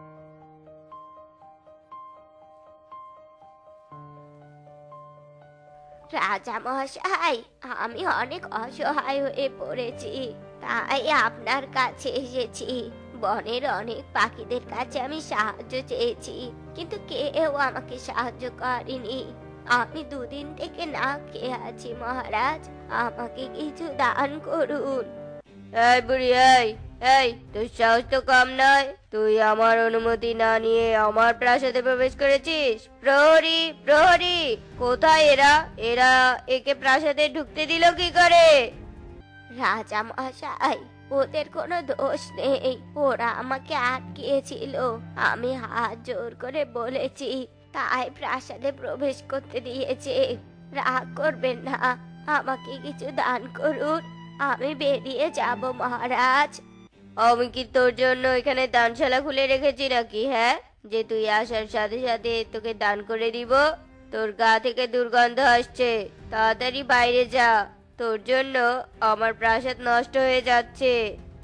রাজা মশাই, আমি অনেক অসহায় হয়ে পড়েছি, তাই আপনার কাছে এসেছি। বনের অনেক পাখিদের কাছে আমি সাহায্য চেয়েছি, কিন্তু কেউ আমাকে সাহায্য করেনি। আমি দুদিন থেকে না খেয়ে আছি মহারাজ, আমাকে কিছু দান করুন। এই বুড়ি, এই এই তোর সাহস তো কম নয়। তুই আমার অনুমতি না নিয়ে আমার প্রাসাদে প্রবেশ করেছিস। প্রহরী, প্রহরী, কোথায় এরা? এরা একে প্রাসাদে ঢুকতে দিল কি করে? রাজা মশাই, ওদের কোনো দোষ নেই। ওরা আমাকে আটকিয়েছিল, আমি হাত জোর করে বলেছি, তাই প্রাসাদে প্রবেশ করতে দিয়েছে। রাগ করবেন না, আমাকে কিছু দান করুন, আমি বেরিয়ে যাব মহারাজ। আমি কি তোর জন্য এখানে দানশালা খুলে রেখেছি নাকি, হ্যাঁ, যে তুই আসার সাথে সাথে তোকে দান করে দিব? তোর গা থেকে দুর্গন্ধ আসছে, তাড়াতাড়ি বাইরে যা। তোর জন্য আমার প্রাসাদ নষ্ট হয়ে যাচ্ছে।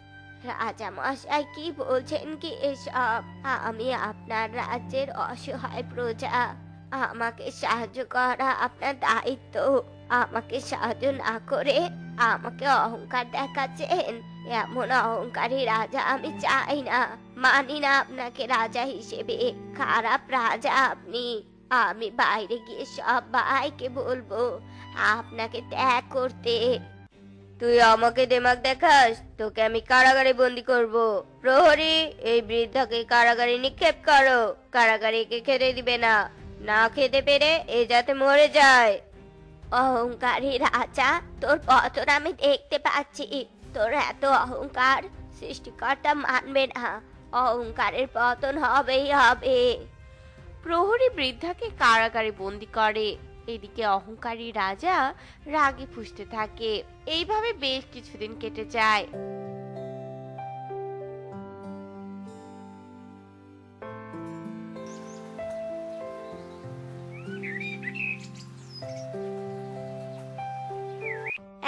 রাজা মশাই, কি বলছেন কি এসব? আমি আপনার রাজ্যের অসহায় প্রজা, আমাকে সাহায্য করা আপনার দায়িত্ব। আমাকে সাহায্য না করে আমাকে অহংকার দেখাচ্ছেন। এমন অহংকারী রাজা আমি চাই না, মানি না আপনাকে রাজা হিসেবে। খারাপ রাজা আপনি। আমি বাইরে গিয়ে সবাইকে বলবো আপনাকে ত্যাগ করতে। তুই আমাকে দেমাক দেখাস? তোকে আমি কারাগারে বন্দি করব। প্রহরী, এই বৃদ্ধাকে কারাগারে নিক্ষেপ করো। কারাগারে একে খেতে দিবে না, না খেতে পেরে এ যাতে মরে যায়। অহংকারী রাজা, তোর পতন আমি দেখতে পাচ্ছি। তোর এত অহংকার সৃষ্টিকর্তা মানবে না, অহংকারের পতন হবেই হবে। প্রহরী বৃদ্ধাকে কারাগারে বন্দি করে। এদিকে অহংকারী রাজা রাগে ফুঁসতে থাকে। এইভাবে বেশ কিছুদিন কেটে যায়।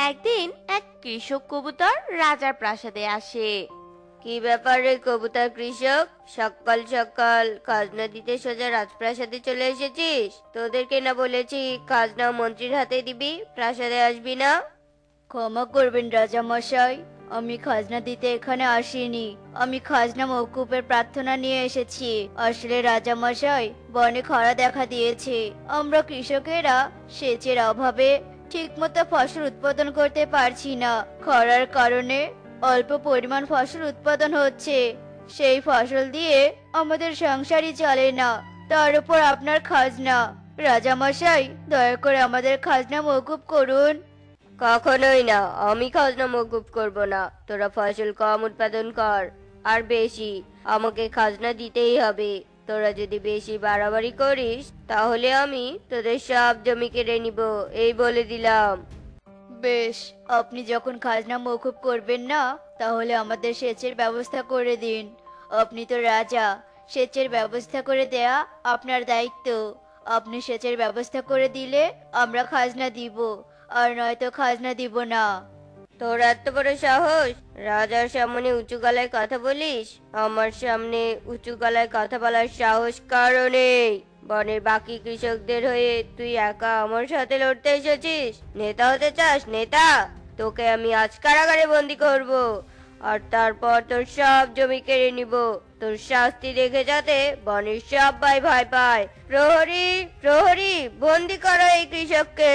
একদিন এক কৃষক কবুতর রাজার প্রাসাদে আসে। কি ব্যাপার রে কবুতর কৃষক, সকাল সকাল খাজনা দিতে সোজা রাজপ্রাসাদে চলে এসেছিস? তোদেরকে না বলেছি খাজনা মন্ত্রীর হাতে দিবি, প্রাসাদে আসবি না? ক্ষমা করবেন রাজা মশাই, আমি খাজনা দিতে এখানে আসিনি। আমি খাজনা মওকুফের প্রার্থনা নিয়ে এসেছি। আসলে রাজা মশাই, বনে খরা দেখা দিয়েছে। আমরা কৃষকেরা সেচের অভাবে ঠিকমতো ফসল উৎপাদন করতে পারছি না। খরার কারণে অল্প পরিমাণ ফসল উৎপাদন হচ্ছে, সেই ফসল দিয়ে আমাদের সংসারই চলে না, তার উপর আপনার খাজনা। রাজা মশাই, দয়া করে আমাদের খাজনা মওকুফ করুন। কখনোই না, আমি খাজনা মওকুফ করব না। তোরা ফসল কম উৎপাদন কর আর বেশি, আমাকে খাজনা দিতেই হবে। তোরা যদি বেশি বাড়াবাড়ি করিস তাহলে আমি তোদের সব জমি কেড়ে নিব, এই বলে দিলাম। বেশ, আপনি যখন খাজনা মওকুফ করবেন না, তাহলে আমাদের সেচের ব্যবস্থা করে দিন। আপনি তো রাজা, সেচের ব্যবস্থা করে দেয়া আপনার দায়িত্ব। আপনি সেচের ব্যবস্থা করে দিলে আমরা খাজনা দিব, আর নয়তো খাজনা দিব না। তোর এত বড় সাহস, রাজার সামনে উঁচু গলায় কথা বলিস? আমার সামনে উঁচু গলায় কথা বলার সাহস কারণে বনের বাকি কৃষকদের হয়ে তুই একা আমার সাথে লড়তে এসেছিস? নেতা হতে চাস নেতা? তোকে আমি আজ কারাগারে বন্দি করব, আর তারপর তোর সব জমি কেড়ে নিব। তোর শাস্তি দেখে যাতে বনের সবাই ভয় পায়। প্রহরী, প্রহরী, বন্দি করো এই কৃষককে।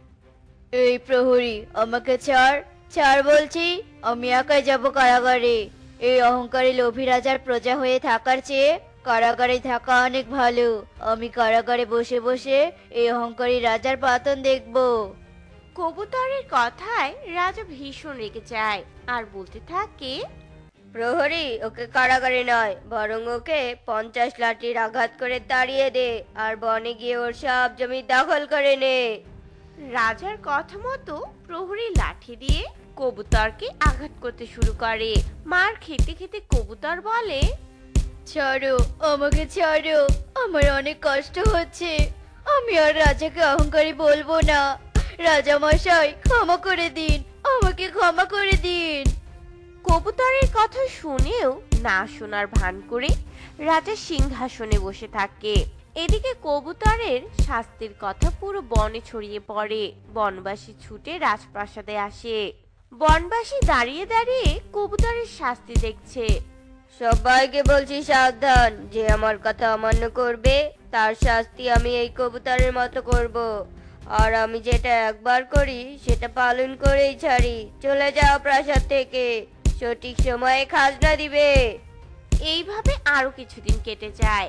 এই প্রহরী, আমাকে ছাড়, ছাড় বলছি। আমি একাই যাব কারাগারে। এই অহংকারী লোভী রাজার প্রজা হয়ে থাকার চেয়ে কারাগারে থাকা অনেক ভালো। আমি কারাগারে বসে বসে এই অহংকারী রাজার পতন দেখব। কবুতরের কথায় রাজা ভীষণ রেগে যায় আর বলতে থাকে, প্রহরী, ওকে কারাগারে নয়, বরং ওকে পঞ্চাশ লাঠির আঘাত করে তাড়িয়ে দে, আর বনে গিয়ে ওর সব জমি দখল করে নে। রাজার কথা মতো প্রহরী লাঠি দিয়ে কবুতরকে আঘাত করতে শুরু করে। মার খেতে খেতে কবুতর বলে, ছাড়ো, আমাকে ছাড়ো, আমার অনেক কষ্ট হচ্ছে। আমি আর রাজাকে অহংকারী বলবো না। রাজা মশাই, ক্ষমা করে দিন, আমাকে ক্ষমা করে দিন। কবুতরের কথা শুনেও না শোনার ভান করে রাজা সিংহাসনে বসে থাকে। এদিকে কবুতরের শাস্তির কথা পুরো বনে ছড়িয়ে পড়ে। বনবাসী ছুটে রাজপ্রাসাদে আসে। বনবাসী দাঁড়িয়ে দাঁড়িয়ে কবুতরের শাস্তি দেখছে। সবাইকে বলছি সাবধান, যে আমার কথা অমান্য করবে তার শাস্তি আমি এই কবুতরের মতো করব। আর আমি যেটা একবার করি সেটা পালন করেই ছাড়ি। চলে যাও প্রাসাদ থেকে, সঠিক সময়ে খাজনা দিবে। এইভাবে আরো কিছুদিন কেটে যায়।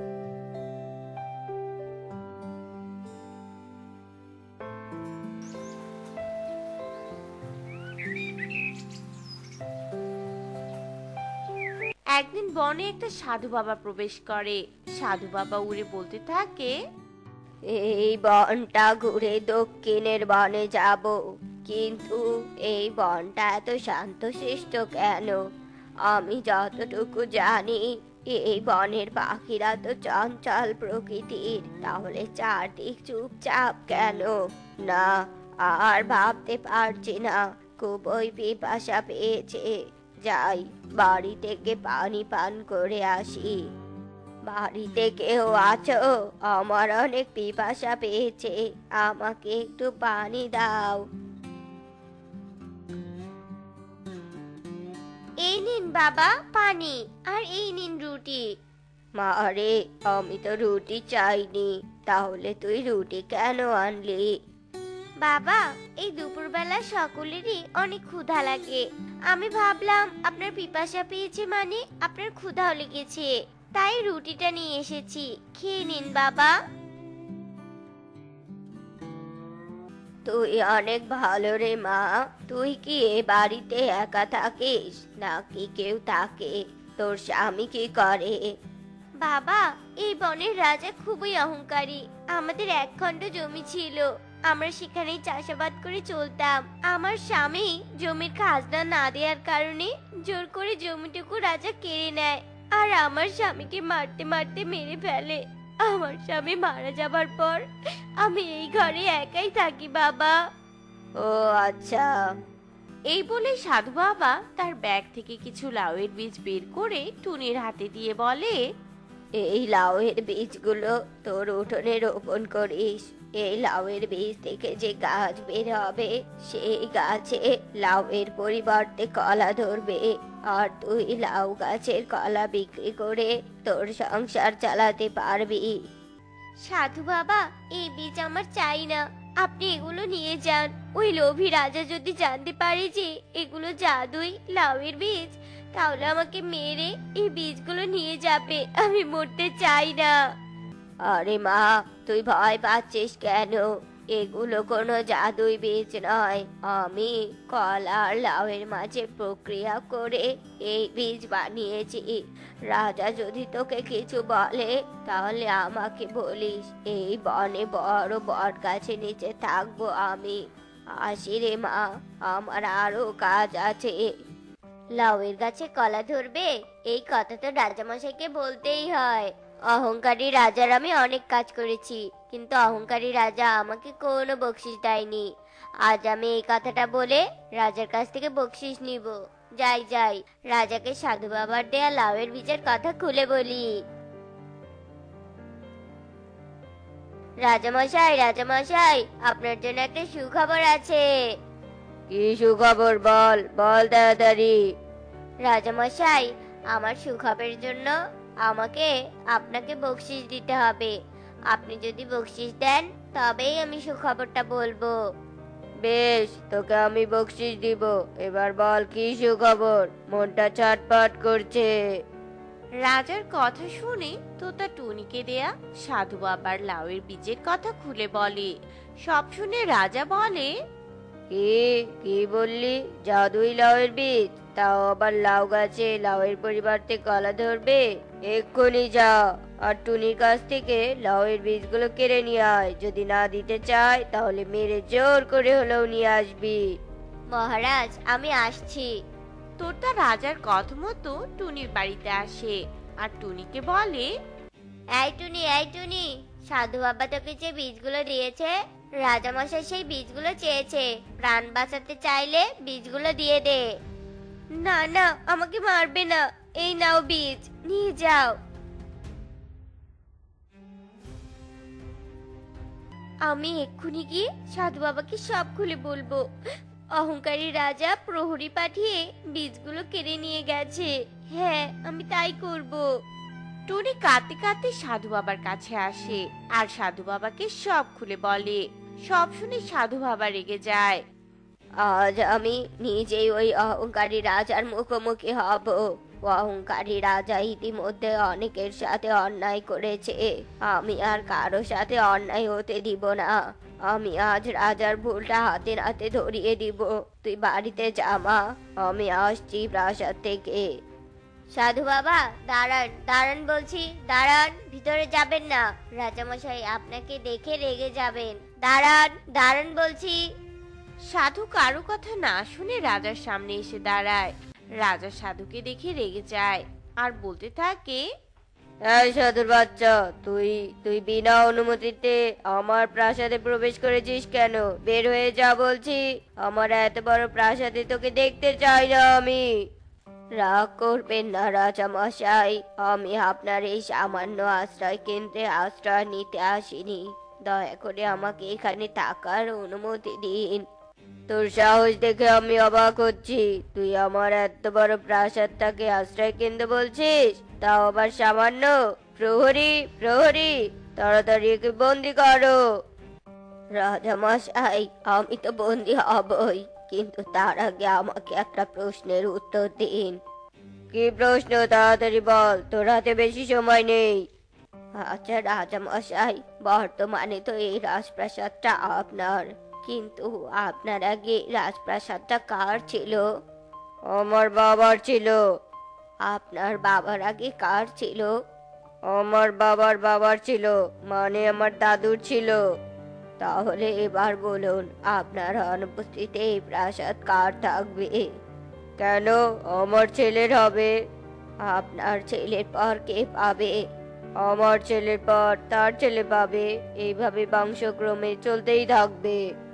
একদিন বনে একটা সাধু বাবা প্রবেশ করে। সাধু বাবা উড়ে বলতে থাকে, এই বনটা ঘুরে দক্ষিণের বনে যাব, কিন্তু এই বনটা এত শান্তশিষ্ট কেন? আমি যতটুকু জানি এই বনের পাখিরা তো চঞ্চল প্রকৃতির, তাহলে চারদিক চুপচাপ কেন? না, আর ভাবতে পারছি না, খুবই পিপাসা পেয়েছে। যাই, বাড়ি থেকে পানি পান করে আসি। বাড়িতে কেউ আছো? আমার অনেক পিপাসা পেয়েছে, আমাকে একটু পানি দাও। এই নিন বাবা পানি, আর এই নিন রুটি। মারে, আমি তো রুটি চাইনি, তাহলে তুই রুটি কেন আনলি? বাবা, এই দুপুরবেলা সকলেরই অনেক ক্ষুধা লাগে। আমি ভাবলাম আপনার পিপাসা পেয়েছে মানে আপনার ক্ষুধাও লেগেছে, তাই রুটিটা নিয়ে এসেছি, খেয়ে নিন বাবা। তুই অনেক ভালো রে মা। তুই কি এ বাড়িতে একা থাকিস নাকি কেউ থাকে? তোর স্বামী কি করে? বাবা, এই বনের রাজা খুবই অহংকারী। আমাদের এক খণ্ড জমি ছিল, আমরা সেখানেই চাষাবাদ করে চলতাম। আমার স্বামী জমির খাজনা না দেওয়ার কারণে জোর করে জমিটুকু রাজা কেড়ে নেয়, আর আমার স্বামীকে মারতে মারতে মেরে ফেলে। আমার স্বামী মারা যাবার পর আমি এই ঘরে একাই থাকি বাবা। ও আচ্ছা। এই বলে সাধু বাবা তার ব্যাগ থেকে কিছু লাউয়ের বীজ বের করে টুনির হাতে দিয়ে বলে, এই লাউয়ের বীজগুলো তোর উঠোনে রোপণ করিস। এই লাউয়ের বীজ থেকে যে গাছ বের হবে সেই গাছে লাউয়ের পরিবর্তে কলা ধরবে, আর তুই লাউ গাছের কলা বিক্রি করে তোর সংসার চালাতে পারবি। সাধু বাবা, এই বীজ আমার চাই না, আপনি এগুলো নিয়ে যান। ওই লোভী রাজা যদি জানতে পারে যে এগুলো জাদুই লাউয়ের বীজ, তাহলে আমাকে মেরে এই বীজগুলো নিয়ে যাবে। আমি মরতে চাই না। আরে মা, তুই ভয় পাচ্ছিস কেন? এগুলো কোনো জাদুই বীজ নয়। আমি কলা আর লাউয়ের মাঝে প্রক্রিয়া করে এই বীজ বানিয়েছি। রাজা যদি তোকে কিছু বলে তাহলে আমাকে বলিস। এই বনে বড় বট গাছের নিচে থাকবো আমি। আসি রে মা, আমার আরো কাজ আছে। লাউয়ের গাছে কলা ধরবে, এই কথা তো রাজামশাইকে বলতেই হয়। অহংকারী রাজার আমি অনেক কাজ করেছি, কিন্তু অহংকারী রাজা আমাকে কোনো বকশিস দেয়নি। আজ আমি এই কথাটা বলে রাজার কাছ থেকে বকশিস নিব। যাই যাই, রাজাকে সাধু বাবার দেয়া লাউয়ের বীজের কথা খুলে বলি। রাজামশাই, রাজামশাই, আপনার জন্য একটা সুখবর আছে। কি সুখবর? বল বল তাড়াতাড়ি। রাজামশাই, আমার সুখবরের জন্য আমাকে আপনাকে বকশিস দিতে হবে। আপনি যদি বকশিস দেন তবেই আমি সুখবরটা বলবো। বেশ, তোকে আমি বকশিস দিব। এবার বল কি সুখবর? মনটা ছটফট করছে। রাজার কথা শুনে তোতা টুনিকে দেয়া সাধু বাবার লাউয়ের বীজের কথা খুলে বলে। সব শুনে রাজা বলে, কি কি বললি? জাদুই লাউয়ের বীজ? তাও আবার লাউ গাছে লাউয়ের পরিবর্তে কলা ধরবে? এক্ষুনি যা আর টুনির কাছ থেকে লাউয়ের বীজগুলো কেড়ে নিয়ে আয়। যদি না দিতে চায় তাহলে মেরে জোর করে হলেও নিয়ে আসবি। মহারাজ, আমি আসছি। তোতা রাজার কথা মতো টুনির বাড়িতে আসে আর টুনিকে বলে, এই টুনি, এই টুনি, সাধু বাবা তোকে যে বীজগুলো দিয়েছে, রাজামশাই সেই বীজগুলো চেয়েছে। প্রাণ বাঁচাতে চাইলে বীজগুলো দিয়ে দে। না না, আমাকে মারবে না। এই নাও বীজ, নিয়ে যাও। আমি এক্ষুনি গিয়ে সাধু বাবাকে সব খুলে বলবো। অহংকারী রাজা প্রহরী পাঠিয়ে বীজগুলো কেড়ে নিয়ে গেছে। হ্যাঁ, আমি তাই করব। টুনি কাঁদতে কাঁদতে সাধু বাবার কাছে আসে আর সাধু বাবাকে সব খুলে বলে। সব শুনে সাধু বাবা রেগে যায়। আজ আমি নিজেই ওই অহংকারী রাজার মুখোমুখি হব। অহংকারী রাজা ইতিমধ্যে অনেকের সাথে অন্যায় করেছে। আমি আর কারো সাথে অন্যায় হতে দিব না। আমি আজ রাজার ভুলটা হাতে নাতে ধরিয়ে দিব। তুই বাড়িতে যা মা, আমি আসছি প্রাসাদ থেকে। সাধু বাবা, দাঁড়ান দাঁড়ান বলছি, দাঁড়ান, ভিতরে যাবেন না। রাজামশাই আপনাকে দেখে রেগে যাবেন। দাঁড়ান দাঁড়ান বলছি। সাধু কারো কথা না শুনে রাজার সামনে এসে দাঁড়ায়। রাজা সাধুকে দেখে রেগে যায় আর বলতে থাকে, এই সাধুর বাচ্চা, তুই তুই বিনা অনুমতিতে আমার প্রাসাদে প্রবেশ করেছিস কেন? বের হয়ে যা বলছি। আমার এত বড় প্রাসাদে তোকে দেখতে চাই না আমি। রাগ করবেন না রাজা মশাই, আমি আপনার এই সামান্য আশ্রয় কেন্দ্রে আশ্রয় নিতে আসিনি। দয়া করে আমাকে এখানে থাকার অনুমতি দিন। তোর সাহস দেখে আমি অবাক হচ্ছি। তুই আমার এত বড় প্রাসাদটাকে আশ্রয় কেন্দ্র বলছিস, তাও আবার সামান্য। প্রহরী, প্রহরী, তাড়াতাড়ি একে বন্দি করো। রাজা মশাই, আমি তো বন্দি হবই, কিন্তু তার আগে আমাকে একটা প্রশ্নের উত্তর দিন। কি প্রশ্ন? তাড়াতাড়ি বল, তোর হাতে বেশি সময় নেই। আচ্ছা রাজা মশাই, বর্তমানে তো এই রাজপ্রাসাদটা আপনার, কিন্তু আপনার আগে রাজপ্রাসাদটা কার ছিল? আমার বাবার ছিল। আপনার বাবার আগে কার ছিল? আমার বাবার বাবার ছিল, মানে আমার দাদুর ছিল। তাহলে এবার বলুন, আপনার অনুপস্থিতিতে এই প্রাসাদ কার থাকবে? কেন আমার ছেলের হবে? আপনার ছেলের পর কে পাবে? আমার ছেলের পর তার ছেলে পাবে। এইভাবে বংশক্রমে চলতেই থাকবে।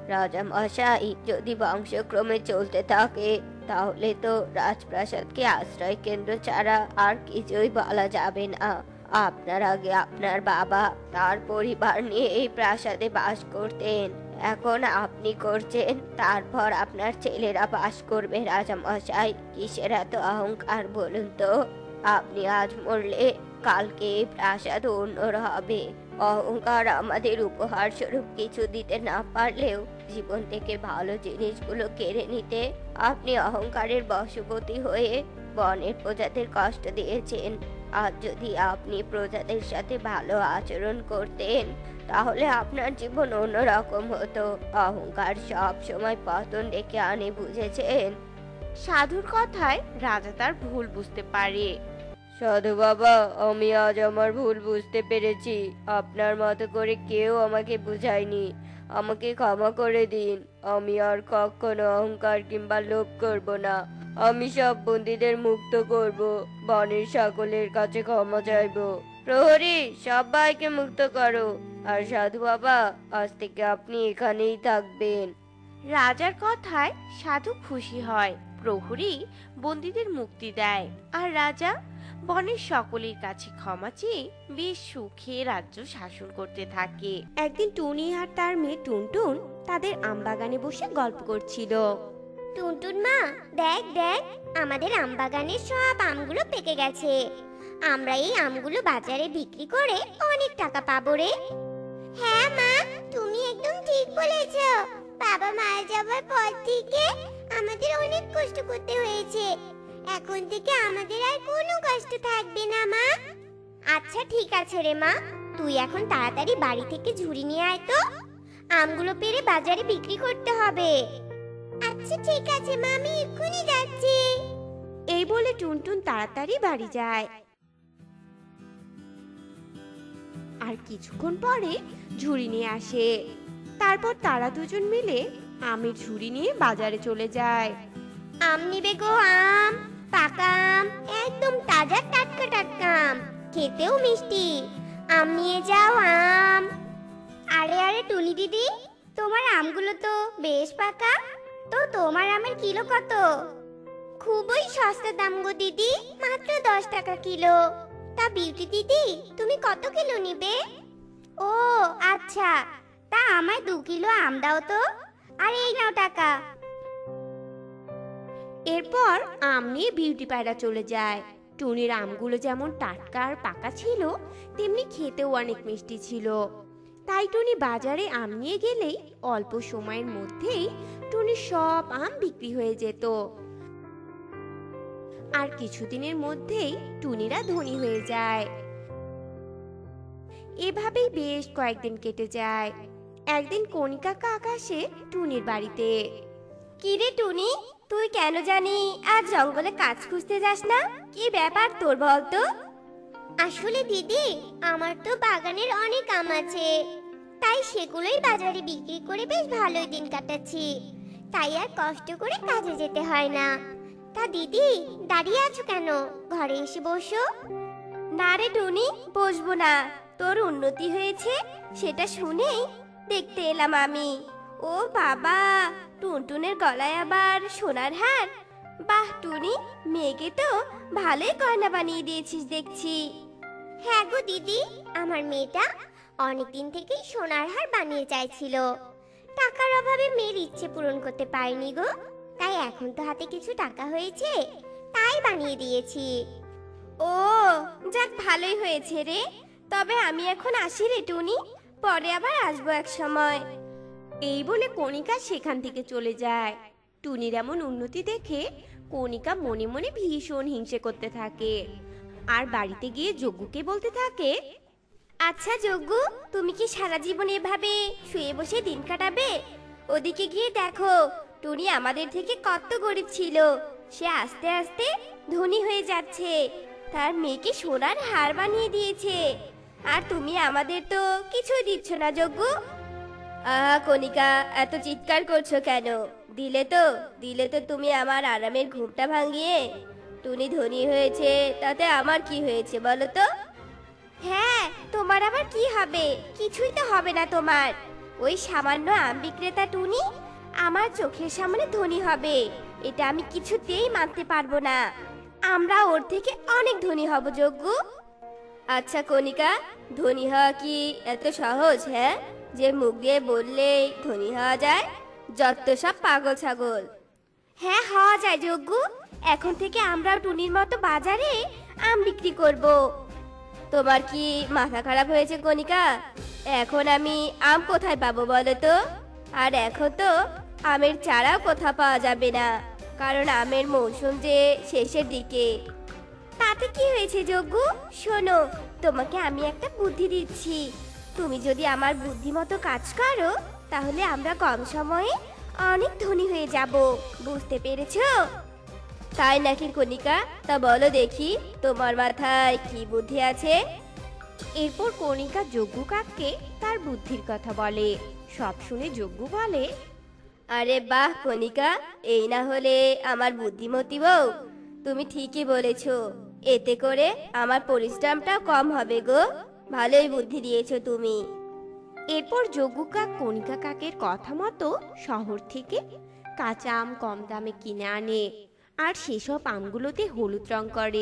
রাজা মশাই, যদি বংশক্রমে চলতে থাকে তাহলে তো রাজপ্রাসাদকে আশ্রয় কেন্দ্র ছাড়া আর কিছুই বলা যাবে না। আপনার আগে আপনার বাবা তার পরিবার নিয়ে এই প্রাসাদে বাস করতেন, এখন আপনি করছেন, তারপর আপনার ছেলেরা বাস করবে। রাজা মশাই, কিসের এত অহংকার বলুন তো? আপনি আজ মরলে কালকে এই প্রাসাদ অন্যর হবে। অহংকার আমাদের উপহার স্বরূপ কিছু দিতে না পারলেও জীবন থেকে ভালো জিনিসগুলো কেড়ে নিতে আপনি অহংকারের বশবর্তী হয়ে বনের প্রজাদের কষ্ট দিয়েছেন। আর যদি আপনি প্রজাদের সাথে ভালো আচরণ করতেন তাহলে আপনার জীবন অন্যরকম হতো। অহংকার সব সময় পতন ডেকে আনে, বুঝেছেন? সাধুর কথায় রাজা তার ভুল বুঝতে পারে। সাধু বাবা, আমি আজ আমার ভুল বুঝতে পেরেছি। আপনার মতো করে কেউ আমাকে বুঝায়নি, আমাকে ক্ষমা করে দিন। আমি আর কখনো অহংকার কিংবা লোভ করব না। আমি সব বন্দীদের মুক্ত করব, বনের সকলের কাছে ক্ষমা চাইব। প্রহরী, সবাইকে মুক্ত করো। আর সাধু বাবা, আজ থেকে আপনি এখানেই থাকবেন। রাজার কথায় সাধু খুশি হয়। প্রহরী বন্দীদের মুক্তি দেয়, আর রাজা বনের সকলের কাছে ক্ষমা চেয়ে বেশ সুখে রাজ্য শাসন করতে থাকে। একদিন টুনি আর তার মেয়ে টুনটুন তাদের আমবাগানে বসে গল্প করছিল। টুনটুন মা, দেখ দেখ, আমাদের আম বাগানের সব আমগুলো পেকে গেছে। আমরা এই আমগুলো বাজারে বিক্রি করে অনেক টাকা পাবো রে। হ্যাঁ মা, তুমি একদম ঠিক বলেছো। বাবা মারা যাবার পর থেকে আমাদের অনেক কষ্ট করতে হয়েছে, এখন থেকে আমাদের আর কোনো কষ্ট থাকবে না মা। আচ্ছা ঠিক আছে রে মা, তুই এখন তাড়াতাড়ি বাড়ি থেকে ঝুড়ি নিয়ে আয় তো, আমগুলো পেড়ে বাজারে বিক্রি করতে হবে। আচ্ছা ঠিক আছে মা, আমি এক্ষুনি যাচ্ছি। এই বলে টুনটুন তাড়াতাড়ি বাড়ি যায়। আর কিছুক্ষণ পরে ঝুড়ি নিয়ে আসে। তারপর তারা দুজন মিলে আমের ঝুড়ি নিয়ে বাজারে চলে যায়। আম নিবে গো, আম, পাকা আম, একদম তাজা টাটকা টাটকা আম, খেতেও মিষ্টি। আম নিয়ে যাও আম। আরে আরে টুনি দিদি, তোমার আমগুলো তো বেশ পাকা, তো তোমার আমের কিলো কত? খুবই সস্তা দাম গো দিদি, মাত্র দশ টাকা কিলো। তা বিউটি দিদি, তুমি কত কিলো নিবে? ও আচ্ছা, তা আমায় দু কিলো আম দাও তো, আর এই নাও টাকা। এরপর আম নিয়ে বিউটি পায়রা চলে যায়। টুনির আমগুলো যেমন টাটকা আর পাকা ছিল, তেমনি খেতেও অনেক মিষ্টি ছিল। তাই টুনি বাজারে আম নিয়ে গেলেই অল্প সময়ের মধ্যেই টুনির সব আম বিক্রি হয়ে যেত। আর কিছুদিনের মধ্যেই টুনিরা ধনী হয়ে যায়। এভাবেই বেশ কয়েকদিন কেটে যায়। একদিন কণিকা কাক আসে টুনির বাড়িতে। কি রে টুনি, তুই কেন জানি আজ জঙ্গলে কাজ খুঁজতে যাস না? কি ব্যাপার তোর বলতো? আসলে দিদি, আমার তো বাগানের অনেক আম আছে, তাই সেগুলোই বাজারে বিক্রি করে বেশ ভালোই দিন কাটাচ্ছি। তাই আর কষ্ট করে কাজে যেতে হয় না। তা দিদি, দাঁড়িয়ে আছো কেন? ঘরে এসে বসো। না রে টুনি, বসবো না। তোর উন্নতি হয়েছে সেটা শুনেই দেখতে এলাম আমি। ও বাবা, টুনটুনের গলায় আবার সোনার হার! বাহ টুনি, মেয়েকে তো ভালোই গয়না বানিয়ে দিয়েছিস দেখছি। হ্যাঁ গো দিদি, আমার মেয়েটা অনেকদিন থেকেই সোনার হার বানিয়ে চাইছিল। টাকার অভাবে মেয়ের ইচ্ছে পূরণ করতে পারিনি গো, তাই এখন তো হাতে কিছু টাকা হয়েছে, তাই বানিয়ে দিয়েছি। ও যাক, ভালোই হয়েছে রে। তবে আমি এখন আসি রে টুনি, পরে আবার আসবো এক সময়। এই বলে কণিকা সেখান থেকে চলে যায়। টুনির এমন উন্নতি দেখে কণিকা মনে মনে ভীষণ হিংসে করতে থাকে, আর বাড়িতে গিয়ে যজ্ঞকে বলতে থাকে, আচ্ছা যজ্ঞ, তুমি কি সারা জীবন এভাবে শুয়ে বসে দিন কাটাবে? ওদিকে গিয়ে দেখো, টুনি আমাদের থেকে কত গরিব ছিল, সে আস্তে আস্তে ধনী হয়ে যাচ্ছে। তার মেয়েকে সোনার হার বানিয়ে দিয়েছে, আর তুমি আমাদের তো কিছুই দিচ্ছ না যজ্ঞ। আহা কণিকা, এত চিৎকার করছো কেন? দিলে তো দিলে তো তুমি আমার আরামের ঘুমটা ভাঙিয়ে। টুনি ধনী হয়েছে, তাতে আমার কি হয়েছে বলো তো? হ্যাঁ, তোমার আবার কি হবে? কিছুই তো হবে না তোমার। ওই সামান্য আম বিক্রেতা টুনি আমার চোখের সামনে ধনী হবে, এটা আমি কিছুতেই মানতে পারবো না। আমরা ওর থেকে অনেক ধনী হব যজ্ঞ। আচ্ছা কণিকা, ধনী হওয়া কি এত সহজ? হ্যাঁ, যে মুখ দিয়ে বললেই ধনী হওয়া যায়? যত সব পাগল ছাগল। হ্যাঁ, হওয়া যায় যজ্ঞ। এখন থেকে আমরাও টুনির মতো বাজারে আম বিক্রি করব। তোমার কি মাথা খারাপ হয়েছে কণিকা? এখন আমি আম কোথায় পাবো বলো তো? আর এখন তো আমের চারাও কোথাও পাওয়া যাবে না, কারণ আমের মৌসুম যে শেষের দিকে। তাতে কি হয়েছে যজ্ঞ? শোনো, তোমাকে আমি একটা বুদ্ধি দিচ্ছি। তুমি যদি আমার বুদ্ধি মতো কাজ করো, তাহলে আমরা কম সময়ে অনেক ধনী হয়ে যাব। বুঝতে পেরেছো? তাই নাকি কণিকা? তা বলো দেখি, তোমার মাথায় কি বুদ্ধি আছে? এরপর কণিকা যজ্ঞ কাককে তার বুদ্ধির কথা বলে। সব শুনে যজ্ঞ বলে, আরে বাহ কণিকা, এই না হলে আমার বুদ্ধিমতী বউ। তুমি ঠিকই বলেছো, এতে করে আমার পরিশ্রমটাও কম হবে গো। ভালোই বুদ্ধি দিয়েছো তুমি। এরপর যজ্ঞ কাক কণিকা কাকের কথা মতো শহর থেকে কাঁচা আম কম দামে কিনে আনে, আর সেসব আমগুলোতে হলুদ রং করে।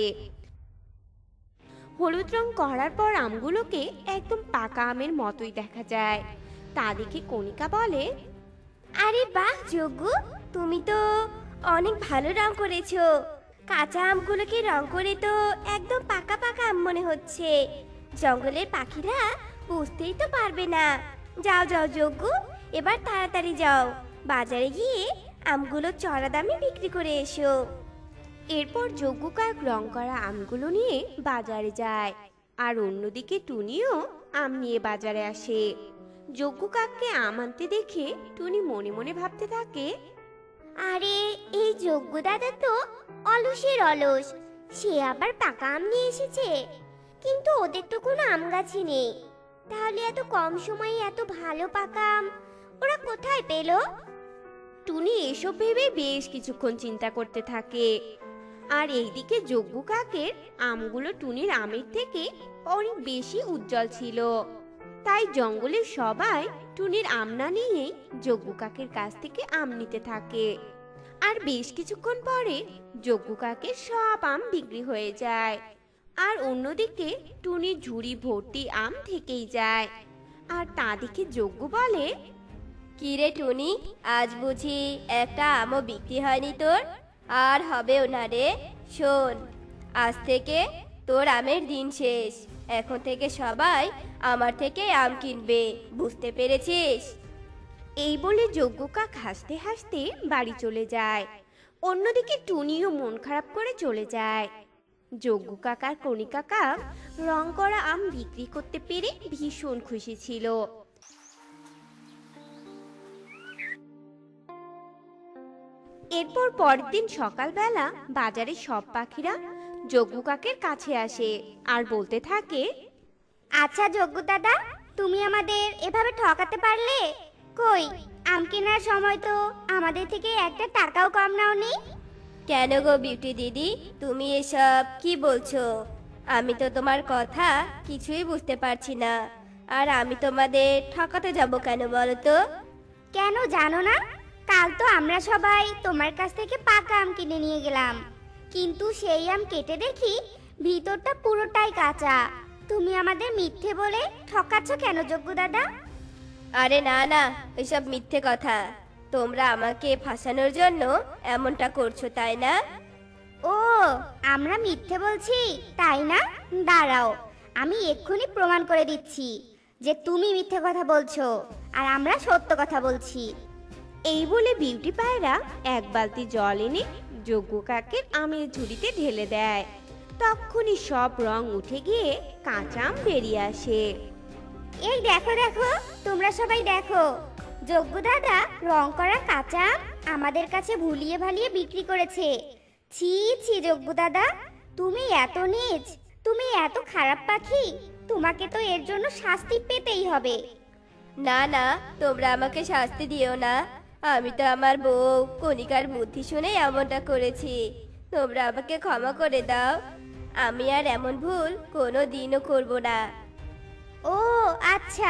হলুদ রং করার পর আমগুলোকে একদম পাকা আমের মতোই দেখা যায়। তা দেখে কণিকা বলে, আরে বাহ যজ্ঞ, তুমি তো অনেক ভালো রং করেছো। কাঁচা আমগুলোকে রং করে তো একদম পাকা পাকা আম মনে হচ্ছে। জঙ্গলের পাখিরা বুঝতেই তো পারবে না। যাও যাও যজ্ঞ, এবার তাড়াতাড়ি যাও, বাজারে গিয়ে আমগুলো চড়া দামে বিক্রি করে এসো। এরপর যজ্ঞ কাক রং করা আমগুলো নিয়ে বাজারে যায়, আর অন্যদিকে টুনিও আম নিয়ে বাজারে আসে। যজ্ঞ কাককে আম আনতে দেখে টুনি মনে মনে ভাবতে থাকে, আরে এই যজ্ঞ দাদা তো অলসের অলস, সে আবার পাকা আম নিয়ে এসেছে। কিন্তু ওদের তো কোনো আম গাছই নেই, তাহলে এত কম সময়ে এত ভালো পাকা আম ওরা কোথায় পেল? টুনি এসব ভেবে বেশ কিছুক্ষণ চিন্তা করতে থাকে। আর এইদিকে যজ্ঞ কাকের আমগুলো টুনির আমের থেকে অনেক বেশি উজ্জ্বল ছিল। তাই জঙ্গলের সবাই টুনির আম না নিয়েই যজ্ঞ কাকের কাছ থেকে আম নিতে থাকে। আর বেশ কিছুক্ষণ পরে যজ্ঞ কাকের সব আম বিক্রি হয়ে যায়, আর অন্যদিকে টুনির ঝুড়ি ভর্তি আম থেকেই যায়। আর তা দেখে যজ্ঞ বলে, কি রে টুনি, আজ বুঝি একটা আমও বিক্রি হয়নি তোর? আর হবেও না রে। শোন, আজ থেকে তোর আমের দিন শেষ। এখন থেকে সবাই আমার থেকে আম কিনবে, বুঝতে পেরেছিস? এই বলে যজ্ঞ কাক হাসতে হাসতে বাড়ি চলে যায়। অন্যদিকে টুনিও মন খারাপ করে চলে যায়। যজ্ঞ কাক আর কণিকা কাক রং করা আম বিক্রি করতে পেরে ভীষণ খুশি ছিল। এরপর পরের দিন সকালবেলা বাজারে সব পাখিরা যজ্ঞ কাকের কাছে আসে আর বলতে থাকে, আচ্ছা যজ্ঞ দাদা, তুমি আমাদের এভাবে ঠকাতে পারলে? কই, আম কেনার সময় তো আমাদের থেকে একটা টাকাও কম নাওনি। কেন গো বিউটি দিদি, তুমি এসব কি বলছো? আমি তো তোমার কথা কিছুই বুঝতে পারছি না। আর আমি তোমাদের ঠকাতে যাব কেন বলো তো? কেন জানো না? কাল তো আমরা সবাই তোমার কাছ থেকে পাকা আম কিনে নিয়ে গেলাম, কিন্তু সেই আম কেটে দেখি ভিতরটা পুরোটাই কাঁচা। তুমি আমাদের মিথ্যে বলে ঠকাচ্ছ কেন যজ্ঞ দাদা? আরে না না, এসব মিথ্যে কথা। তোমরা আমাকে ফাঁসানোর জন্য এমনটা করছো, তাই না? ও, আমরা মিথ্যে বলছি তাই না? দাঁড়াও, আমি এক্ষুনি প্রমাণ করে দিচ্ছি যে তুমি মিথ্যে কথা বলছো আর আমরা সত্য কথা বলছি। এই বলে বিউটি পায়রা এক বালতি জল এনে যজ্ঞ কাকের আমের ঝুড়িতে ঢেলে দেয়। তখনই সব রং উঠে গিয়ে কাঁচা আম বেরিয়ে আসে। এই দেখো দেখো, তোমরা সবাই দেখো, যজ্ঞ দাদা রং করা কাঁচা আম আমাদের কাছে ভুলিয়ে ভালিয়ে বিক্রি করেছে। ছি ছি যজ্ঞ দাদা, তুমি এত নীচ, তুমি এত খারাপ পাখি, তোমাকে তো এর জন্য শাস্তি পেতেই হবে। না না, তোমরা আমাকে শাস্তি দিও না। আমি তো আমার বউ কণিকার বুদ্ধি শুনে এমনটা করেছি। তোমরা আমাকে ক্ষমা করে দাও। আমি আর এমন ভুল কোনো দিনও করব না। ও আচ্ছা,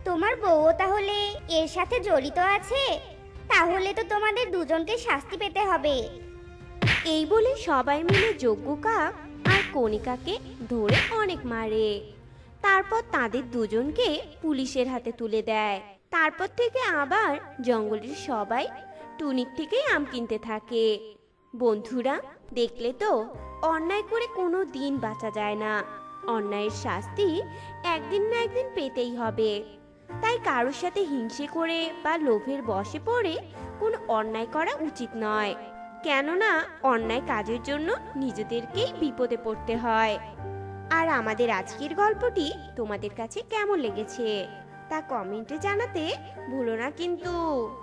তোমার বউও তাহলে এর সাথে জড়িত আছে? তাহলে তো তোমাদের দুজনকে শাস্তি পেতে হবে। এই বলে সবাই মিলে যজ্ঞ কাক আর কণিকাকে ধরে অনেক মারে। তারপর তাদের দুজনকে পুলিশের হাতে তুলে দেয়। তারপর থেকে আবার জঙ্গলের সবাই টুনির থেকেই আম কিনতে থাকে। বন্ধুরা, দেখলে তো, অন্যায় করে কোনো দিন বাঁচা যায় না। অন্যায়ের শাস্তি একদিন না একদিন পেতেই হবে। তাই কারোর সাথে হিংসে করে বা লোভের বশে পড়ে কোনো অন্যায় করা উচিত নয়, কেননা অন্যায় কাজের জন্য নিজেদেরকেই বিপদে পড়তে হয়। আর আমাদের আজকের গল্পটি তোমাদের কাছে কেমন লেগেছে তা কমেন্টে জানাতে ভুলো না কিন্তু।